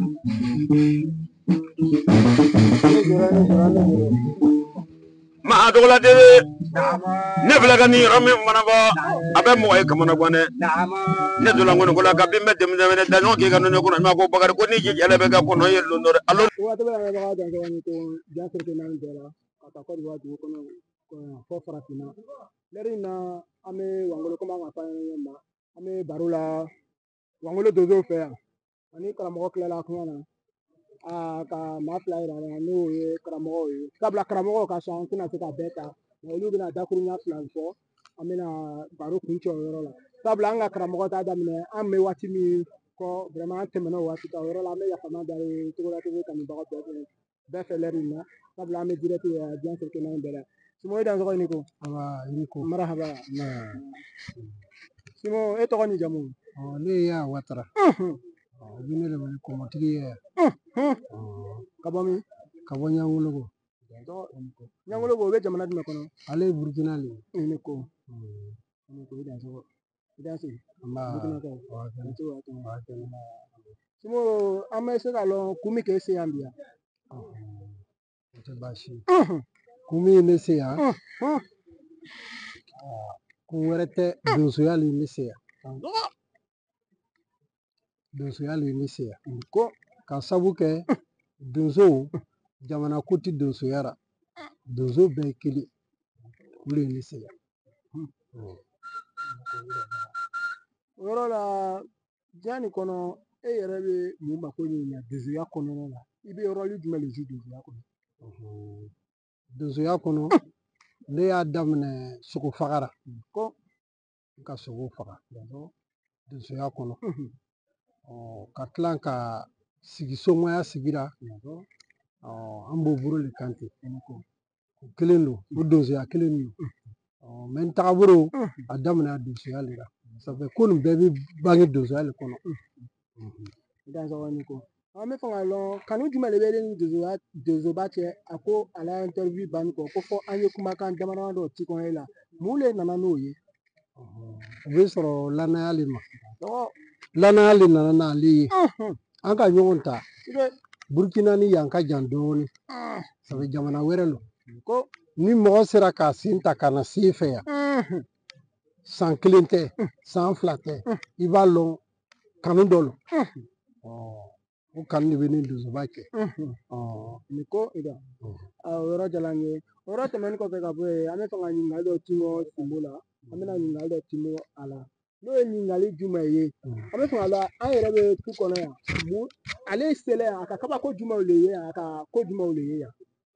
maa dɔgɔla de ne filɛ ka nin yɔrɔ min fana fɔ a bɛ mɔgɔ ye kamana gan dɛ ne donna ŋɔni ko la ka bin bɛ denmisɛnnin daɲɔgɔn k'i ka nɔnɔ kɔnɔ ɲuman ko bakari ko ni ji jɛlen bɛ ka kɔnɔ ye lon dɔ dɛ alo fɔ farafinna lɛri in na an bɛ wangolo komi an ka fɔ an ɲɛ ma an bɛ baro la wangolo donsow fɛ yan ani karamɔgɔ tilala kuma na aa ka maa fila yira la n'o ye karamɔgɔw ye sabula karamɔgɔw ka ca an tɛna se ka bɛɛ ta olu bɛna dakuruɲa fila fɔ an bɛna baro kun cɛ o yɔrɔ la sabula an ka karamɔgɔ t'a daminɛ an bɛ waati min kɔ an tɛmɛna o waati kan o yɔrɔ la an bɛ yafama dalen cogo la cogo kanubagaw bɛɛ fɛ bɛɛ fɛ lɛri in na sabula an bɛ dirɛti diɲɛ fɛ kɛnɛ bɛɛ la Simo e dan tɔgɔ ni ko ni ko marahaba Simo e tɔgɔ ni jamu ne y'a watara bi ne de wele kɔmɔtigi ye ka bɔ min ka bɔ ɲangologo ɲangologo o bɛ jamana jumɛn kɔnɔ ale ye burukina le ye ne ko ne ko i dan tɔgɔ i dan se burukina kɛ Simo an bɛ se ka lɔn kun min k'e se yan bi yan o tɛ baasi ye kun min bɛ se yan kun wɛrɛ tɛ donsoya le bɛ se yan donsoya le bɛ se yan ko ka sabu kɛ donsow jamana ko tɛ donsoya la donso bɛɛ ye kelen o de bɛ se yan o yɔrɔ la diɲɛ nin kɔnɔ e yɛrɛ bɛ mun mako ɲini donsoya kɔnɔna la i bɛ yɔrɔli jumɛn de ji donsoya kɔnɔ donsoya kɔnɔ ne y'a daminɛ sogo fagara ko ka sogo faga donsoya kɔnɔ ka tila ka sigi somaya sigira an b'o bolo le kan ten o kelen don o donsoya kelen don mɛ n tagabolo a daminɛ donsoya le la sabu ko nin bɛɛ bɛ bange donsoya le kɔnɔ an bɛ fɛ ka lɔn kanu jumɛn de bɛ ne ni donsoya donsoba cɛ a ko a la interview banni kɔ ko fɔ an ye kumakan dama dɔ ci kɔnɔ e la mun le nana n'o ye o bɛ sɔrɔ lanaya le ma lanaya le nana n'ale ye an ka ɲɔgɔn ta burukina ni yan ka jan dɔɔnin sabu jamana wɛrɛ lo ko ni mɔgɔ sera k'a sen ta ka na se fɛ yan san kelen tɛ san fila tɛ i b'a lɔn kanu dɔ lo o kanu de bɛ ni donsoba cɛ ni ko o yɔrɔ jala n ye o yɔrɔ tɛmɛnen kɔfɛ ka bɔ yen an bɛ fɛ ka ɲininkali dɔ timo Sinbo la an bɛna ɲininkali dɔ timo a la n'o ye ɲininkali jumɛn ye an bɛ fɛ ka lɔn an yɛrɛ bɛ tu kɔnɔ yan ale selen yan a ka kabako jumɛnw le ye yan a ka ko jumɛnw le ye yan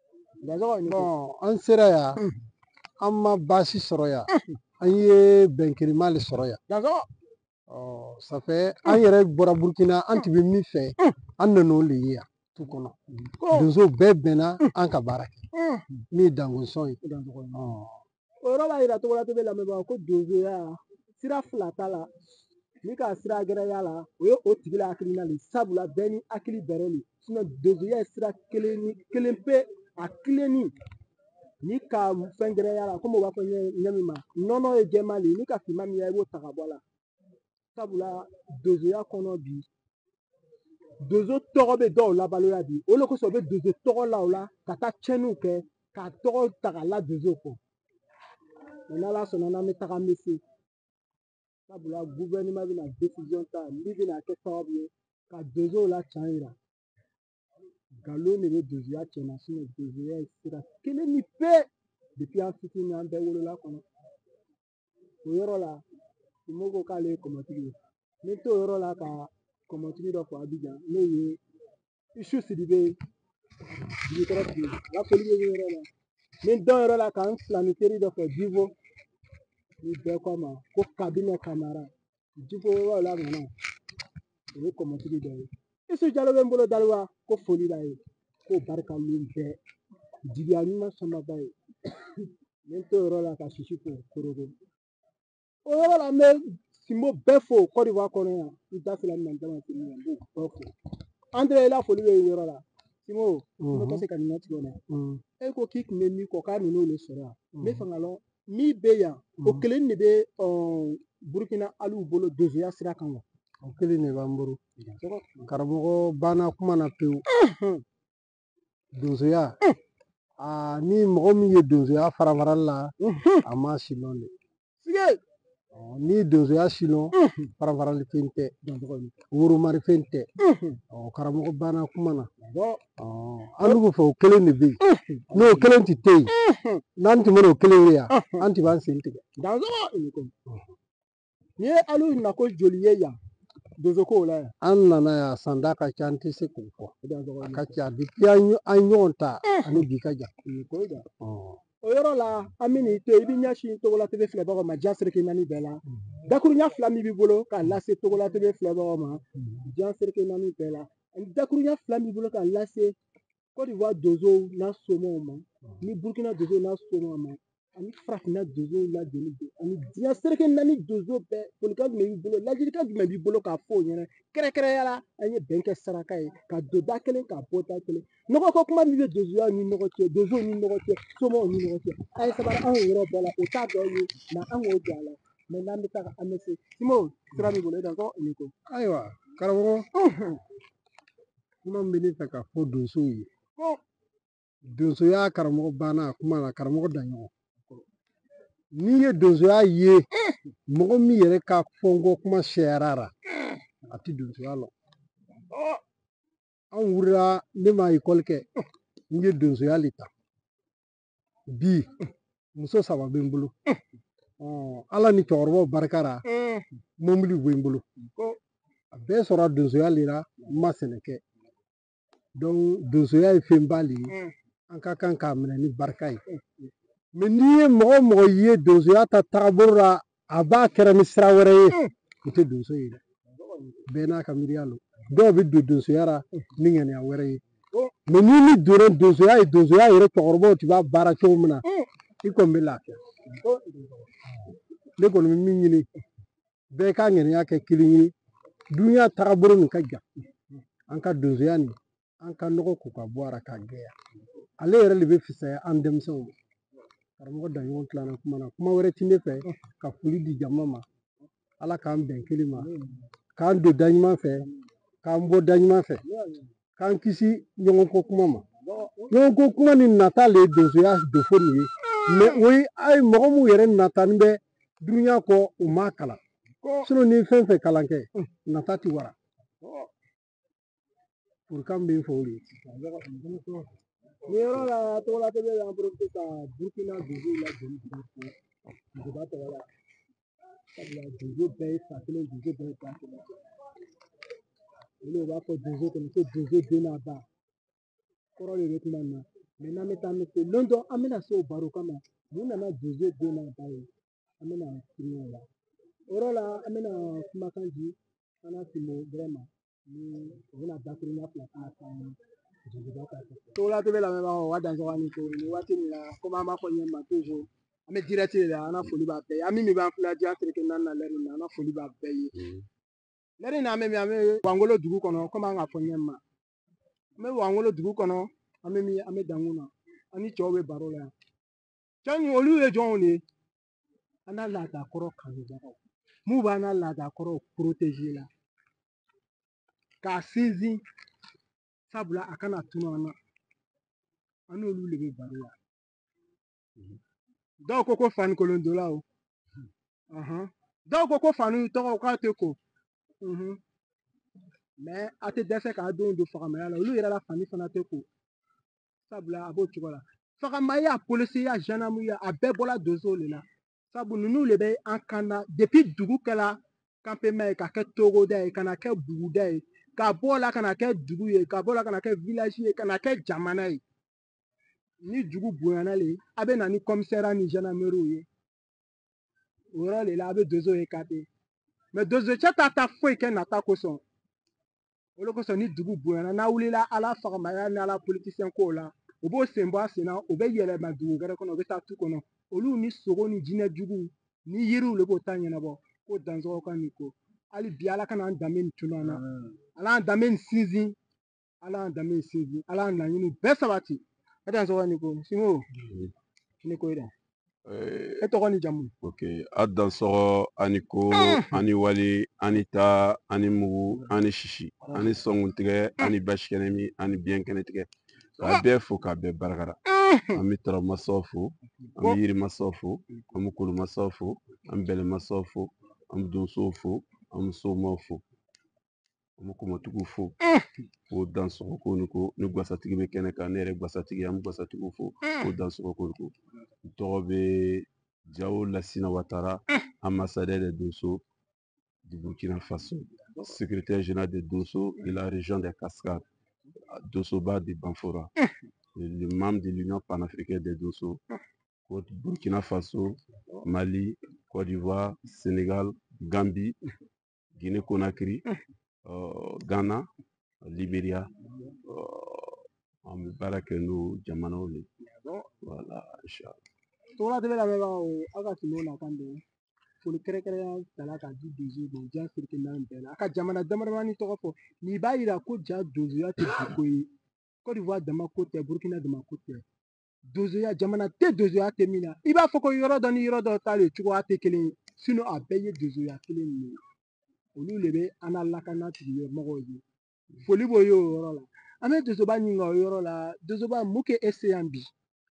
an sera yan an ma baasi sɔrɔ yan an ye bɛnkɛrima le sɔrɔ yan sanfɛ an yɛrɛ bɔra burukina an tun bɛ min fɛ an nana o le ye yan tu kɔnɔ donso bɛɛ bɛnna an ka baara kɛ min ye dangosɔn ye o yɔrɔ b'a yira cogo la to bɛ lamɛnbagaw ko donsoya sira fila t'a la ni ka sira gɛrɛ y'a la o ye o tigi la hakilina le sabula bɛɛ ni hakili bɛrɛ le donsoya ye sira kelen ni kelen pe a kilenni ni ka fɛn gɛrɛ y'a la komi u b'a fɔ ɲɛ min ma nɔnɔ ye jɛman le ni ka finman min ya i b'o ta ka bɔ a la sabula donsoya kɔnɔ bi donso tɔgɔ bɛ dɔw labaloya bi o de kosɔn u bɛ donso tɔgɔ la o la ka taa tiɲɛniw kɛ ka tɔgɔ ta ka la donso kɔ n'ala sɔnna n'an bɛ taga an bɛ se sabula gouvernement bɛna décision ta min bɛna kɛ sababu ye ka donsow la can yira nkalon de bɛ donsoya cɛnna donsoya ye sira kelen ni pe depuis an fitinin an bɛɛ wolola kɔnɔ o yɔrɔ la Sinbo ko k'ale ye kɔmɔtigi ye n bɛ to o yɔrɔ la ka kɔmɔtigi dɔ fɔ Abijan n'o ye Isu Sidibe dugukɔrɔ tigi n ka foli bɛ yɔrɔ la n bɛ dɔn yɔrɔ la ka n filani teri dɔ fɔ Jibo ni bɛɛ kɔ ma ko Kabinɛ Kamara Jibo yɔrɔ la nana o ye kɔmɔtigi dɔ ye Isu Jalo bɛ n bolo Daliwa ko foli b'a ye ko barikalen bɛɛ jigiya ɲuman samaba ye n bɛ n to o yɔrɔ la ka sisi fo Korogo o yɔrɔ la n bɛ Simbo bɛɛ fo Côte d'Ivoire kɔnɔ yan n da sera min ma n da ma se min ma n b'o bɛɛ fo André i la foli bɛ yen yɔrɔ la Simbo n bɛ ka se ka nin tigɛ o la e ko k'i tun bɛ min kɔ k'a ninnu de sɔrɔ yan n bɛ fɛ ka lɔn min bɛ yan o kelen de bɛ Burukina aliw bolo donsoya sira kan wa o kelen de b'an bolo karamɔgɔ banna kuma na pewu donsoya aa ni mɔgɔ min ye donsoya fara farali la a ma silɔn de ni donsoya silɔn fara farali fɛn tɛ woromari fɛn tɛ karamɔgɔ banna kuma na an b'u fɛ o kelen de bɛ yen n'o kelen tɛ te yen n'an tun bɛ o kelen ye yan an tun b'an sen tigɛ ni ye aliw nako joli ye yan donsoko la yan an nana yan sanda ka ca an tɛ se k'o fɔ a ka ca depuis an ɲɔgɔn ta ani bi ka jan o yɔrɔ la an bɛ n'i to i bɛ ɲɛsin Togola T V filɛbagaw ma Dian Sereke naani bɛɛ la dakuruɲa fila min b'i bolo k'a lase Togola T V filɛbagaw ma Dian Sereke naani bɛɛ la ani dakuruɲa fila min b'i bolo k'a lase Côte d'Ivoire donsow n'a somɔgɔw ma ni Burukina donsow n'a somɔgɔw ma ani farafinna donsow lajɛlen bɛ ani Dian Sereke naani donso bɛɛ folikan jumɛn b'i bolo ladilikan jumɛn b'i bolo k'a fɔ o ɲɛna kɛrɛnkɛrɛnnenya la an ye bɛn kɛ saraka ye ka don da kelen k'a bɔ da kelen nɔgɔ ko kuma min bɛ donsoya ni ɲɔgɔn cɛ donsow ni ɲɔgɔn cɛ somɔgɔw ni ɲɔgɔn cɛ a ye sabali anw yɔrɔ bɛɛ la o t'a dɔ ye nka an k'o jɔ a la mɛ n'an bɛ taa an bɛ se Simon sira b'i bolo i ko i ko ayiwa karamɔgɔ kuma min bɛ ne fɛ ka fɔ donsow ye donsoya karamɔgɔ banna a kuma na karamɔgɔ Daɲɔgɔn n'i ye donsoya ye mɔgɔ min yɛrɛ ka fɔ n kɔ kuma sɛyara la a tɛ donsoya lɔ an wulila ne ma ekɔli kɛ n ye donsoya le ta bi muso saba bɛ n bolo ala ni cɛkɔrɔbaw barika la mobili bɛ n bolo a bɛɛ sɔrɔ donsoya le la n ma sɛnɛ kɛ donsoya ye fɛnba le ye an ka kan k'a minɛ ni barika ye mɛ n'i ye mɔgɔ mɔgɔ ye donsoya ta taabolo la a b'a kɛra ni sira wɛrɛ ye o tɛ donso ye dɛ bɛɛ n'a ka miiriya lo dɔw bɛ don donsoya la ni ŋaniya wɛrɛ ye mɛ n'i ni donna donsoya ye donsoya yɛrɛ cɛkɔrɔbaw tun b'a baara cogo min na i kɔni bɛ lafiya ne kɔni bɛ min ɲini bɛɛ ka ŋaniya kɛ kelen ye dunuya taabolo nin ka jan an ka donsoya nin an ka nɔgɔ ko ka bɔ a la ka gɛlɛya ale yɛrɛ de bɛ fisaya an denmisɛnw ma karamɔgɔ Daɲɔgɔn tilala kuma na kuma wɛrɛ tɛ ne fɛ ka foli di jama ma ala k'an bɛn kelen ma k'an don da ɲuman fɛ k'an bɔ da ɲuman fɛ k'an kisi ɲɔgɔn ko kuma ma ɲɔgɔn ko kuma ni nata le ye donsoya dofo nin ye mɛ o ye a ye mɔgɔ min yɛrɛ natani bɛ dunuya kɔ u m'a kalan ni fɛn fɛn kalan kɛ nata tɛ wara folikan bɛ n fɛ o de ye nin yɔrɔ la Togola T V y'an porofite ka Burukina donsow lajɛlen fo duguba tɔgɔ la sabula donso bɛɛ ye fa kelen donso bɛɛ ye ba kelen olu de b'a fɔ donso kɔnɔ ko donso den n'a ba kɔrɔ de bɛ kuma nin na mɛ n'an bɛ taa an bɛ se don dɔ an bɛna se o baro kama mun nana donso den n'a ba ye an bɛna fili o la o yɔrɔ la an bɛna kumakan di an ka Simbo bɛrɛ ma ni o bɛna dakuruɲa fila fana fɔ an ye Togola T V lamɛnbagaw o ka dansɔgɔ ani ko nin waati nin na komi an b'a fɔ ɲɛ ma toujours an bɛ direct de la an ka foli b'a bɛɛ ye an min b'an filɛ Dian Sereke naani na lɛri in na an ka foli b'a bɛɛ ye lɛri in na an bɛ min an bɛ Wangolo dugu kɔnɔ komi an ka fɔ ɲɛ ma an bɛ Wangolo dugu kɔnɔ an bɛ min an bɛ Dankun na an ni cɛw bɛ baro la yan cɛ in olu ye jɔnw de ye an n'a laada kɔrɔ kanubagaw mun b'an ka laada kɔrɔw protéger la k'a sinsin sabula a kana tunun an na an n'olu de bɛ baro la dɔw ko ko fani kolondolaw dɔw ko ko fani tɔgɔ k'a tɛ ko mɛ a tɛ dɛsɛ k'a denw don fagamaya la olu yɛrɛ la fani fana tɛ ko sabula a b'o cogo la fagamaya polisiya zandarameriya a bɛɛ bɔra donsow de la sabu ninnu de bɛ an kan na depuis dugu kɛla campement ye ka kɛ togoda ye ka na kɛ buguda ye ka bɔ la ka na kɛ dugu ye ka bɔ la ka na kɛ village ye ka na kɛ jamana ye ni dugu bonyana le a bɛ na ni commissariat ni gendarmerie ye o yɔrɔ de la a bɛ donso écarter mɛ donso cɛ t'a ta foyi kɛ nata kosɔn olu kosɔn ni dugu bonyana n'a wulila ala fagamaya ni ala politisiyɛn kow la u b'o sen bɔ a sen na u bɛ yɛlɛma dugu wɛrɛ kɔnɔ u bɛ taa tu kɔnɔ olu ni sogo ni jinɛ jugu ni yiriw de b'o ta ɲɛnabɔ ko Dansɔgɔ ka nin ko hali bi ala kana an danbe nin tunun an na ala an danbe nin sinsin ala an danbe nin sinsin ala an laɲiniw bɛɛ sabati a Dansɔgɔ nin ko Singo ni ko dɛ e tɔgɔ ni jamu ok a Dansɔgɔ ani ko ani wali ani ta ani mugu ani sisi ani sɔngun tigɛ ani basi kɛnɛ mi ani biyɛn kɛnɛ tigɛ k'a bɛɛ fo k'a bɛɛ barakara an bɛ tara masaw fo an bɛ yiri masaw fo an bɛ kolo masaw fo an bɛ bɛlɛ masaw fo an bɛ donsow fo an bɛ somaw fo an bɛ kɔmɔtigiw fo ko Dansɔgɔ ko ni ko ni gwasatigi bɛ kɛnɛ kan ne yɛrɛ gwasatigi an bɛ gwasatigiw fo ko Dansɔgɔ ko ni ko n tɔgɔ bɛ Jao Lassina Ouattara, ambassadeur de Dosso du Burkina Faso, secrétaire général de Dosso de la région des Cascades, Dossoba de Banfora, le membre de l'Union panafricaine de Dosso, Burkina Faso, Mali, Côte d'Ivoire, Sénégal, Gambie, Guinée-Conakry, euh, Ghana, Libéria, en Mubarak nous, Jamanaouli. Voilà, Inch'Allah. Tola tebe la meba o aga timo na kande foli kere kere ya tala ka di dozo do ja sirke na mbela aka jamana damara ni toko fo ni ba ira ko ja dozo ya te ko yi Côte d'Ivoire dama ko te Burkina dama ko te dozo ya jamana te dozo ya te mina i b'a fɔ ko yɔrɔ dɔ ni yɔrɔ dɔ ta le cogo a tɛ kelen sinon a bɛɛ ye dozo ya kelen ni olu le bɛ an lakana tigi ye mɔgɔw ye foli b'o ye o yɔrɔ la an bɛ dozoba ɲininka o yɔrɔ la dozoba mun kɛ e se yan bi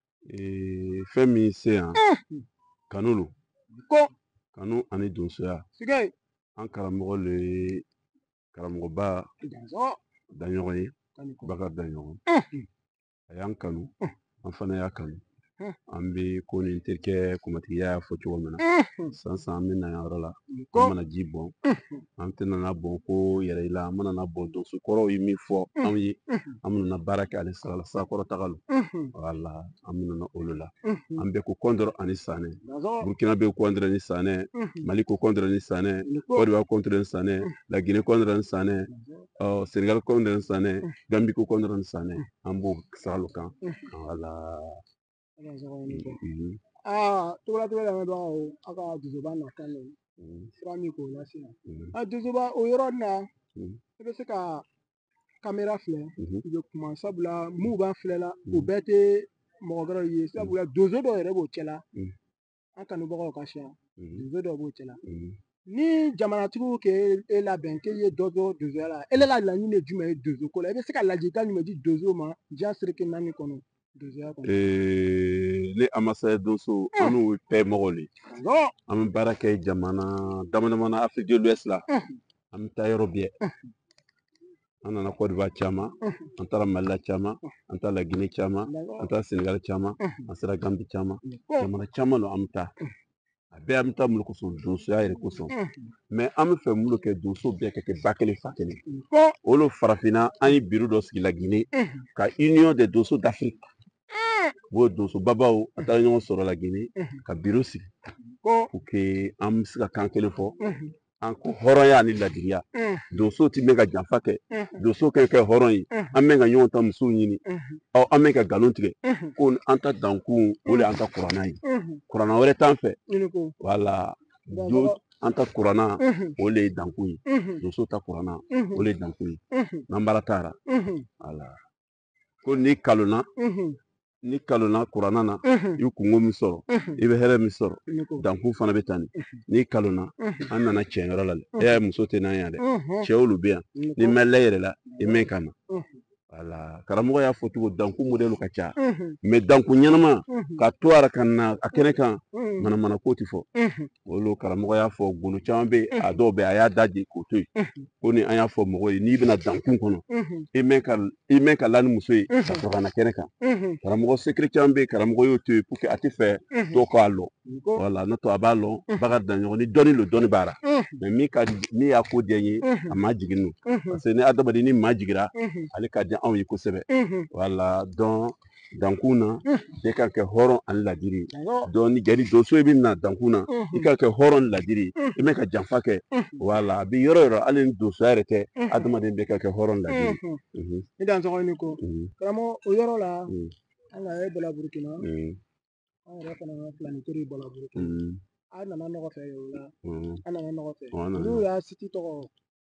fɛn min se yan kanu lo ko kanu ani donsoya sigɛ an karamɔgɔ le ye karamɔgɔba Daɲɔgɔn ye Bakari Daɲɔgɔn a y'an kanu an fana y'a kanu an bɛ ko ni terikɛ kɔmatigiya y'a fɔ cogo min na san san an bɛ na yɔrɔ la an mana ji bɔn an tɛna bɔn ko yɛrɛ i la an mana bɔn donso kɔrɔw ye min fɔ anw ye an bɛna baara kɛ ale sara la sakɔrɔ taga lo wala an bɛna olu la an bɛɛ ko kɔndɔrɔ ani sanɛ Burkina bɛ kɔndɔrɔ ni sanɛ Mali ko kɔndɔrɔ ni sanɛ Côte d'Ivoire kɔndɔrɔ ni sanɛ La Guinée kɔndɔrɔ ni sanɛ Sénégal kɔndɔrɔ ni sanɛ Gambie ko kɔndɔrɔ ni sanɛ an b'o sira lo kan wala. Ah, tola tola la ba o aka dozoba na kan le sira min k'o lase a dozoba o yɔrɔ na i bɛ se ka kamera filɛ i bɛ kuma sabula mun b'an filɛ la o bɛɛ tɛ mɔgɔ wɛrɛw ye sabula dozo dɔw yɛrɛ b'o cɛla an kanubagaw ka siya dozo dɔw b'o cɛla ni jamanatigiw k'e e labɛn k'e ye dɔ dɔ dozoya la e la laɲini ye jumɛn ye dozo ko la i bɛ se ka ladilikan jumɛn di dozo ma diɲɛ sereke naani kɔnɔ ne ambassadeur Dosso an n'u bɛɛ mɔgɔw le an bɛ baara kɛ jamana dama dama na Afrique de l'Ouest la an bɛ taa yɔrɔ bɛɛ an nana Côte d'Ivoire caman an taara Mali la caman an taara La Guinée caman an taara Sénégal caman an sera Gambie caman jamana caman lo an bɛ taa a bɛɛ an bɛ taa mun kosɔn donsoya yɛrɛ kosɔn mais an bɛ fɛ mun kɛ donso bɛɛ ka kɛ ba kelen fa kelen olu farafinna an ye biro dɔ sigi La Guinée ka Union des Donsos d'Afrique o donso babaw a taara ɲɔgɔn sɔrɔ La Guinée ka biro sigi pour que an bɛ se ka kan kelen fɔ an ko hɔrɔnya ani ladiriya donso ti mɛn ka janfa kɛ donso kɛ kɛ hɔrɔn ye an mɛn ka ɲɔgɔn ta musow ɲini ɔ an mɛn ka nkalon tigɛ ko an ta dankun o de an ta kuranna ye kuranna wɛrɛ t'an fɛ wala an ta kuranna o de ye dankun ye donso ta kuranna o de ye dankun ye n'an baara taara wala ko n'i kalonna ni kalonna kuranna na i kungo min sɔrɔ i bɛ hɛrɛ min sɔrɔ dankun fana bɛ taa n'i kalonna an nana cɛnyɔrɔ la e y'a ye muso tɛ n'an yan dɛ cɛw olu bɛ yan ni mɛlɛ yɛrɛ la i mɛn ka na wala karamɔgɔ y'a fɔ cogo dankun modèle ka ca mɛ dankun ɲɛnama ka to ara ka na a kɛnɛ kan manamana ko ti fɔ olu karamɔgɔ y'a fɔ golo caman bɛ a dɔw bɛ a y'a da di k'o to yen ko ni an y'a fɔ mɔgɔw ye n'i bɛna dankun kɔnɔ i mɛn ka i mɛn ka la ni muso ye ka sɔrɔ ka na kɛnɛ kan karamɔgɔ secret caman bɛ yen karamɔgɔ y'o to yen pour que a tɛ fɛ dɔw k'a lɔ wala n'o tɛ a b'a lɔn Bakari Daɲɔgɔn ni dɔnni lo dɔnni b'a la mɛ min ka min y'a ko diya n ye a ma jigin n'o parce que ni adamaden ni maa jigira ale ka di anw ye kosɛbɛ wala donc dankuna bɛɛ ka kɛ hɔrɔn ani ladiri donc ni gɛri doso bɛ na dankuna i ka kɛ hɔrɔn ladiri i bɛ ka janfa kɛ wala a bɛ yɔrɔ yɔrɔ hali ni doso yɛrɛ tɛ adamaden bɛɛ ka kɛ hɔrɔn ladiri ni dan sɔgɔ ni ko karamɔgɔ o yɔrɔ la an ka e bɔla burukina an yɛrɛ fana ka filani tori bɔla burukina a nana nɔgɔ fɛ o la an nana nɔgɔ fɛ n'u y'a siti tɔgɔ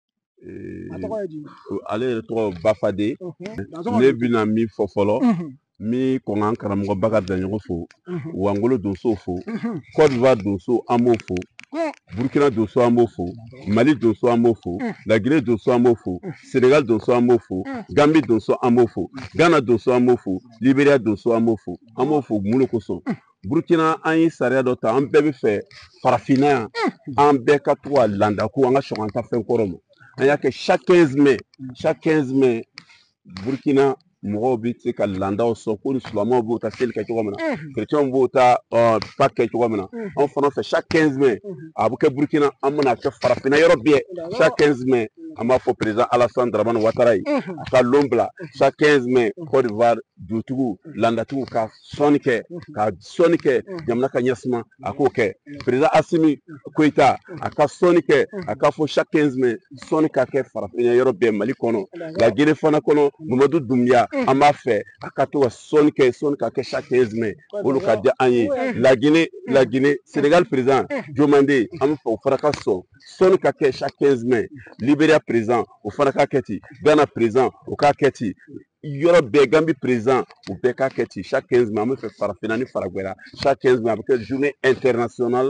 a tɔgɔ ye di ale yɛrɛ tɔgɔ Bafade ne bɛna min fɔ fɔlɔ min kɔn an karamɔgɔ Bakari Daɲogo fo Wangolo donso fo Côte d'Ivoire donso an b'o fo Burkina donso an b'o fo Mali donso an b'o fo La Guinée donso an b'o fo Sénégal donso an b'o fo Gambie donso an b'o fo Ghana donso an b'o fo Libéria donso an b'o fo an b'o fo mun de kosɔn Burkina an ye sariya dɔ ta an bɛɛ bɛ fɛ farafinna yan an bɛɛ ka to ka landa ko an ka sɔn an ta fɛn kɔrɔ ma an y'a kɛ chaque quinze mai chaque quinze mai Burkina mɔgɔw bɛ se ka landaw sɔn ko ni silamɛw b'o ta seli kɛ cogo min na chrétiens b'o ta Pâques kɛ cogo min na anw fana fɛ chaque quinze mai a bɛ kɛ Burkina an bɛna kɛ farafinna yɔrɔ bɛɛ chaque quinze mai an b'a fɔ président Alassane Dramane Ouattara ye a ka lon bila chaque quinze mai Côte d'Ivoire dugutigiw landatigiw ka sɔnni kɛ ka sɔnni kɛ jamana ka ɲɛsuma a k'o kɛ président Assimi Goïta a ka sɔnni kɛ a ka fɔ chaque quinze mai sɔnni ka kɛ farafinna yɔrɔ bɛɛ Mali kɔnɔ La Guinée fana kɔnɔ Mamadou Doumbia an b'a fɛ a ka to ka sɔnni kɛ sɔnni ka kɛ chaque quinze mai olu ka di an ye La Guinée La Guinée Sénégal président Diomandé an bɛ fɛ o fana ka sɔn sɔnni ka kɛ chaque quinze mai Libéria président o fana ka kɛ ten Ghana président o k'a kɛ ten yɔrɔ bɛɛ Gambie président u bɛɛ k'a kɛ ten chaque quinze mai an bɛ fɛ farafinna ni faragwɛra chaque quinze mai a bɛ kɛ journée internationale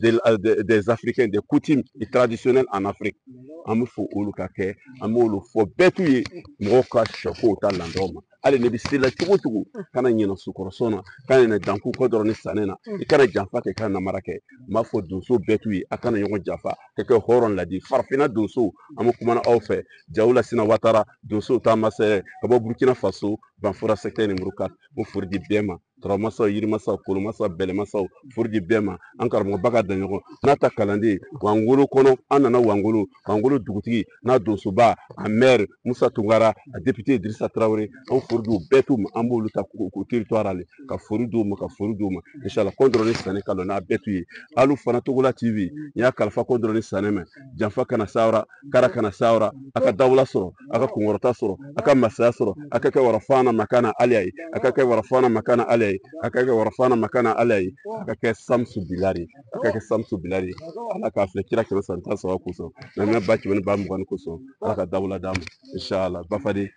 des Africains des coutumes et traditionnels en Afrique an bɛ fɔ olu ka kɛ an b'olu fɔ bɛɛ t'u ye mɔgɔw ka sɔ ko ta landaw ma hali ni bɛ se la cogo cogo kana ɲinɛ sukɔrɔsɔn na kana ɲinɛ danku kɔ dɔrɔn ni sanni na i kana janfa kɛ i kana namara kɛ n b'a fɔ donso bɛɛ t'u ye a kana ɲɔgɔn janfa ka kɛ hɔrɔn ladi farafinna donso an bɛ kumana aw fɛ Jawula Sina Ouattara donso taamaseere ka bɔ Burkina Faso Banfora secteur numéro quatre ko foli di bɛɛ ma Tɔrɔmasaw Yirimasaw Kolomasaw Bɛlɛmasaw foli di bɛɛ ma an karamɔgɔ Bakari Daɲogo n'a ta kalanden Wangolo kɔnɔ an nana Wangolo Wangolo dugutigi n'a donsoba a maire Musa Tunkara a député Idrissa Traoré an foli di u bɛɛ t'u ma an b'olu ta k'u territoire le ka foli d'u ma ka foli d'u ma inchallah ko dɔrɔn ni sanni ka n'a bɛɛ t'u ye hali fana Togola T V n y'a kalifa ko dɔrɔn ni sanni ma janfa kana s'aw kara kana s'aw a ka dawula sɔrɔ a ka kunkɔrɔta sɔrɔ a ka masaya sɔrɔ a ka kɛ warafana makana aliya ye a ka kɛ warafana makana aliya ye a ka kɛ warafana makana aliya ye a ka kɛ Samsu Bilari a ka kɛ Samsu Bilari ala k'a filɛ kira kɛmɛ san tan saba kosɔn mɛ ba kɛmɛ ni ba mugan ni kosɔn ala ka dawula d'a ma inchallah Bafade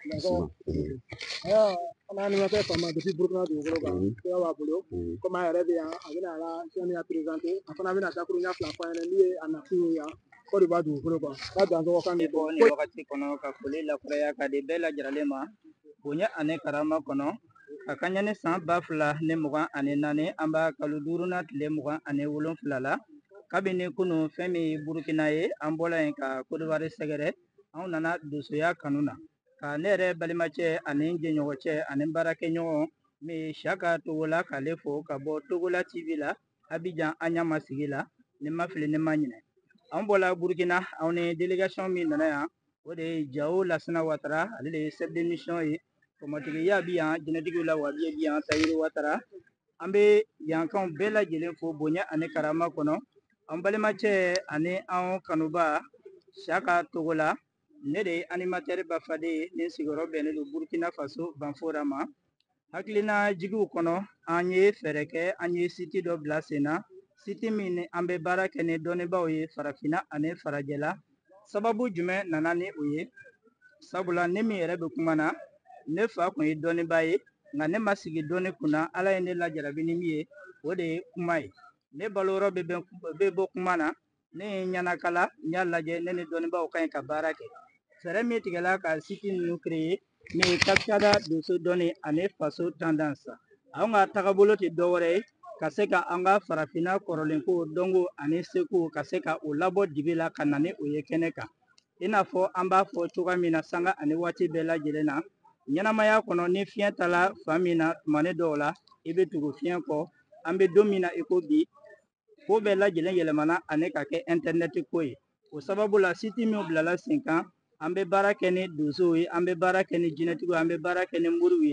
ala ni ma kɛ faama depuis Burkina dugukolo kan kira b'a bolo komi an yɛrɛ bɛ yan a bɛna a la sɛni ya présenté a fana bɛna dakuruɲa fila fɔ an ɲɛna min ye a nakun ye yan Côte d'Ivoire dugukolo kan k'a dan tɔgɔ kan de bɔ ni wagati kɔnɔ ka foli lakuraya ka di bɛɛ lajɛlen ma bonya ani karama kɔnɔ a ka ɲɛ ni san ba fila ni mugan ani naani an b'a kalo duuru na tile mugan ani wolonfila la kabini kunun fɛn min ye Burkina ye an bɔla yen ka Côte d'Ivoire sɛgɛrɛ anw nana donsoya kanu na ka ne yɛrɛ balimacɛ ani jɛɲɔgɔn cɛ ani baarakɛɲɔgɔn min ye Saka Togola k'ale fo ka bɔ Togola T V la Abidjan an ɲama sigi la ni ma fili ni ma ɲinɛ an bɔla Burkina anw ni délégation min nana yan o de ye Jawula Sina Ouattara ale de ye chef de mission ye kɔmɔtigiya bi yan jinɛtigiw la wabiya bi yan Tayiru Ouattara an bɛ yankanw bɛɛ lajɛlen fo bonya ani karama kɔnɔ an balimacɛ ani an kanuba Saka Togola ne de ye animateur Bafade ye ni sigiyɔrɔ bɛnnen don Burkina Faso Banfora ma hakilina jigiw kɔnɔ an ye fɛɛrɛ kɛ an ye site dɔ bila sen na site min ni an bɛ baara kɛ ni dɔnnibaaw ye farafinna ani farajɛla sababu jumɛn nana ni o ye sabula ne min yɛrɛ bɛ kuma na ne fa kun ye dɔnnibaa ye nka ne ma sigi dɔnni kunna ala ye ne lajarabi ni min ye o de ye kuma ye ne balo yɔrɔ bɛ bɔ kuma na ne ye ɲanakala n y'a lajɛ ne ni dɔnnibaaw ka ɲi ka baara kɛ fɛɛrɛ min tigɛla ka site ninnu créer min ye Kapcada donso dɔnni ani faso tendance anw ka tagabolo tɛ dɔwɛrɛ ye ka se ka an ka farafinna kɔrɔlenko dɔnko ani seko ka se ka o labɔ dibi la ka na ni o ye kɛnɛ kan i n'a fɔ an b'a fɔ cogoya min na sanga ani waati bɛɛ lajɛlen na ɲɛnamaya kɔnɔ ni fiɲɛ tala fan min na tumani dɔw la i bɛ tugu fiɲɛ kɔ an bɛ don min na i ko bi ko bɛɛ lajɛlen yɛlɛmana ani ka kɛ internet ko ye o sababu la site min bilala sen kan an bɛ baara kɛ ni donsow ye an bɛ baara kɛ ni jinɛtigiw an bɛ baara kɛ ni moriw ye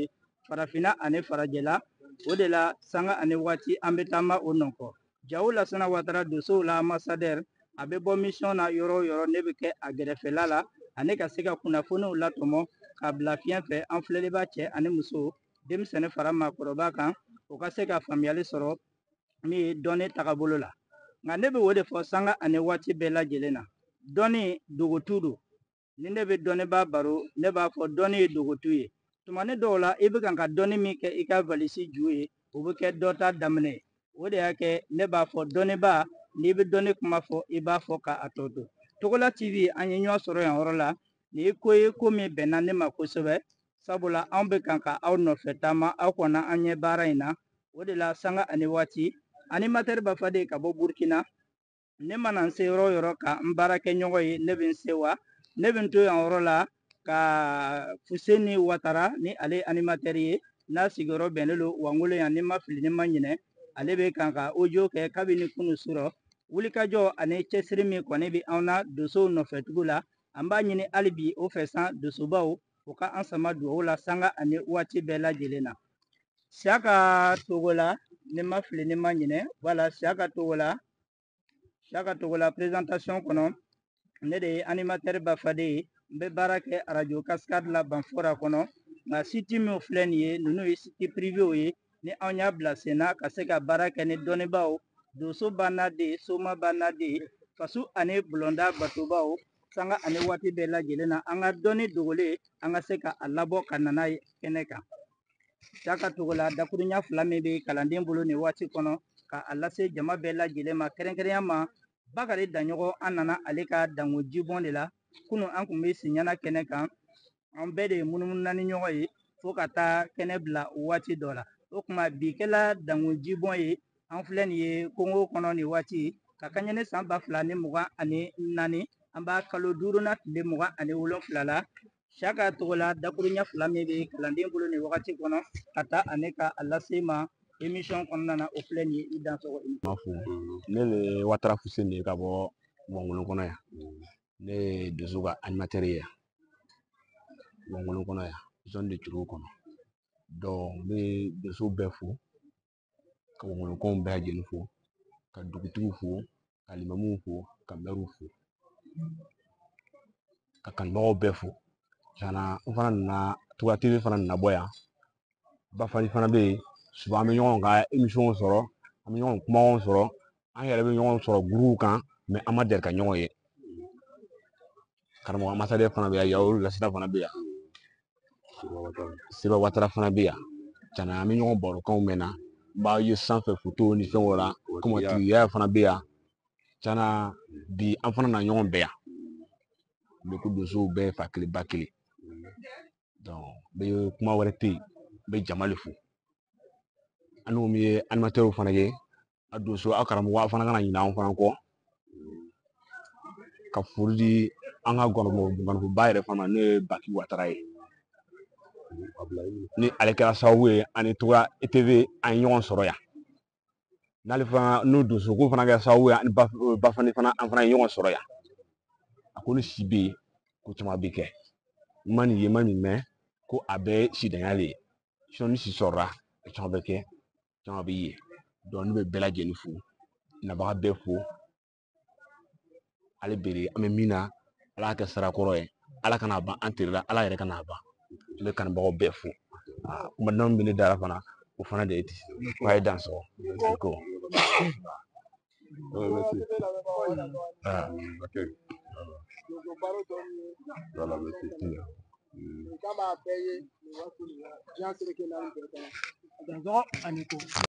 farafina ani farajɛla o de la sanga ani waati an bɛ taama o nɔkɔ jawu lasana watara dosow la ambassadeur a bɛ bɔ mission na yɔrɔ o yɔrɔ ne bɛ kɛ a gɛrɛfɛla la ani ka se ka kunnafoniw latɔmɔ ka bila fiɲɛ fɛ an filɛli b'a cɛ ani muso denmisɛnnin fara maakɔrɔba kan o ka se ka faamuyali sɔrɔ min ye dɔnni tagabolo la nka ne bɛ o de fɔ sanga ani waati bɛɛ lajɛlen na dɔnni dogotu don ni ne bɛ dɔnnibaa baro ne b'a fɔ dɔnni ye dogotu ye tumani dɔw la i bɛ kan ka dɔnni min kɛ i ka valisi ju ye o bɛ kɛ dɔ ta daminɛ ye o de y'a kɛ ne b'a fɔ dɔnnibaa n'i bɛ dɔnni kuma fɔ i b'a fɔ k'a tɔ to Togola T V an ye ɲɔgɔn sɔrɔ yan yɔrɔ la nin ye ko ye ko min bɛnna ne ma kosɛbɛ sabula anw bɛ kan ka aw nɔfɛ taama aw kɔnna an ɲɛ baara in na o de la sanga ani waati animateur Bafaden ka bɔ Burkina ne mana n se yɔrɔ o yɔrɔ ka n baarakɛ ɲɔgɔn ye ne bɛ n sewa ne bɛ n to yan yɔrɔ la ka Fuseni Watara ni ale animateur ye n'a sigiyɔrɔ bɛnnen don Wangolo yan ni ma fili ni ma ɲinɛ ale bɛ kan ka audio kɛ kabini kunu surɔ wulikajɔ ani cɛsiri min kɔni bɛ anw na dosow nɔfɛtugu la an b'a ɲini hali bi o fɛ san dosobaw u ka an sama dugawu la sanga ani waati bɛɛ lajɛlen na Siyaka Togola ni ma fili ni ma ɲinɛ voilà Siyaka Togola Siyaka Togola présentation kɔnɔ ne de ye animateur Bafaden ye n bɛ baara kɛ radio Cascade la Banfora kɔnɔ nka site min filɛ nin ye ninnu ye site privéw ye ni anw y'a bila sen na ka se ka baara kɛ ni dɔnnibaaw doso b'an na de soma b'an na de faso ani bulonda batobaw sanga ani waati bɛɛ lajɛlen na an ka dɔnni dogolen an ka se ka a labɔ ka na n'a ye kɛnɛ kan Siyaka Togola dakuruɲa fila min bɛ kalanden bolo nin waati kɔnɔ ka a lase jama bɛɛ lajɛlen ma kɛrɛnkɛrɛnya ma Bakari Daɲɔgɔn an nana ale ka danko jibɔn de la kunun an tun bɛ Siɲana kɛnɛ kan an bɛɛ de ye munumununa ni ɲɔgɔn ye fo ka taa kɛnɛ bila waati dɔ la o tuma bi kɛla danko jibɔn ye an filɛ nin ye Kongo kɔnɔ nin waati ka kaɲɛ san ba fila ni mugan ani naani an b'a kalo duurunan tile mugan ani wolonfila la Siyaka Togola dakuruɲa fila min bɛ kalanden bolo nin wagati kɔnɔ ka taa ale ka a lase ma émission kɔnɔna na o filɛ nin ye i dansɔgɔ ma fo ne le Watara Fuseni ka bɔ Wangolo kɔnɔ yan ne ye doso ka animateur ye yan Wangolo kɔnɔ yan zone de Tuuru kɔnɔ donc n bɛ doso bɛɛ fo ka Wangolokɔnw bɛɛ lajɛlen fo ka dugutigiw fo ka limamuw fo ka mɛruw fo ka kanubagaw bɛɛ fo tiɲɛna n fana nana Togola T V fana nana bɔ yan Bafali fana bɛ yen souvent an bɛ ɲɔgɔn ka émission sɔrɔ an bɛ ɲɔgɔn kumaw sɔrɔ an yɛrɛ bɛ ɲɔgɔn sɔrɔ groupe kan mais an ma deli ka ɲɔgɔn ye karamɔgɔ ambassadeur fana bɛ yan Yawu Lasina fana bɛ yan Seba Watara fana bɛ yan tiɲɛna an bɛ ɲɔgɔn barokanw mɛn na n b'a ye sanfɛ photo ni fɛnw la kɔmɔtigiya fana bɛ yan tiɲɛna bi an fana na ɲɔgɔn bɛɛ yan n bɛ ko dosow bɛɛ fa kelen ba kelen donc n bɛ kuma wɛrɛ tɛ yen n bɛ jama le fo an n'o min ye animateur fana ye a doso aw karamɔgɔ aw fana kana ɲinɛ anw fana kɔ ka foli di an ka gɔnɔba yɛrɛ fana n'o ye Baki Watara ye ni ale kɛra sababu ye ani Togola T V an ye ɲɔgɔn sɔrɔ yan n'ale fana n'o dosoko fana kɛra sababu ye ani Bafani fana an fana ye ɲɔgɔn sɔrɔ yan a ko ni si bɛ yen ko caman bɛ kɛ n ma nin ye n ma nin mɛn ko a bɛɛ ye sidanya le ye ni si sɔrɔla caman bɛ kɛ caman bɛ ye donc ne bɛ bɛɛ lajɛlen fo nabaga bɛɛ fo ale bere an bɛ min na Ala ka kɛ sarakɔrɔ ye Ala kana ban an tere la Ala yɛrɛ kana ban n bɛ kanubagaw bɛɛ fo kuma duman min bɛ ne da la fana o fana de ye ten k'a ye dan sɔgɔ ko K'a b'a bɛɛ ye nin waati in na diɲɛ seleke naani bɛɛ kɔnɔ.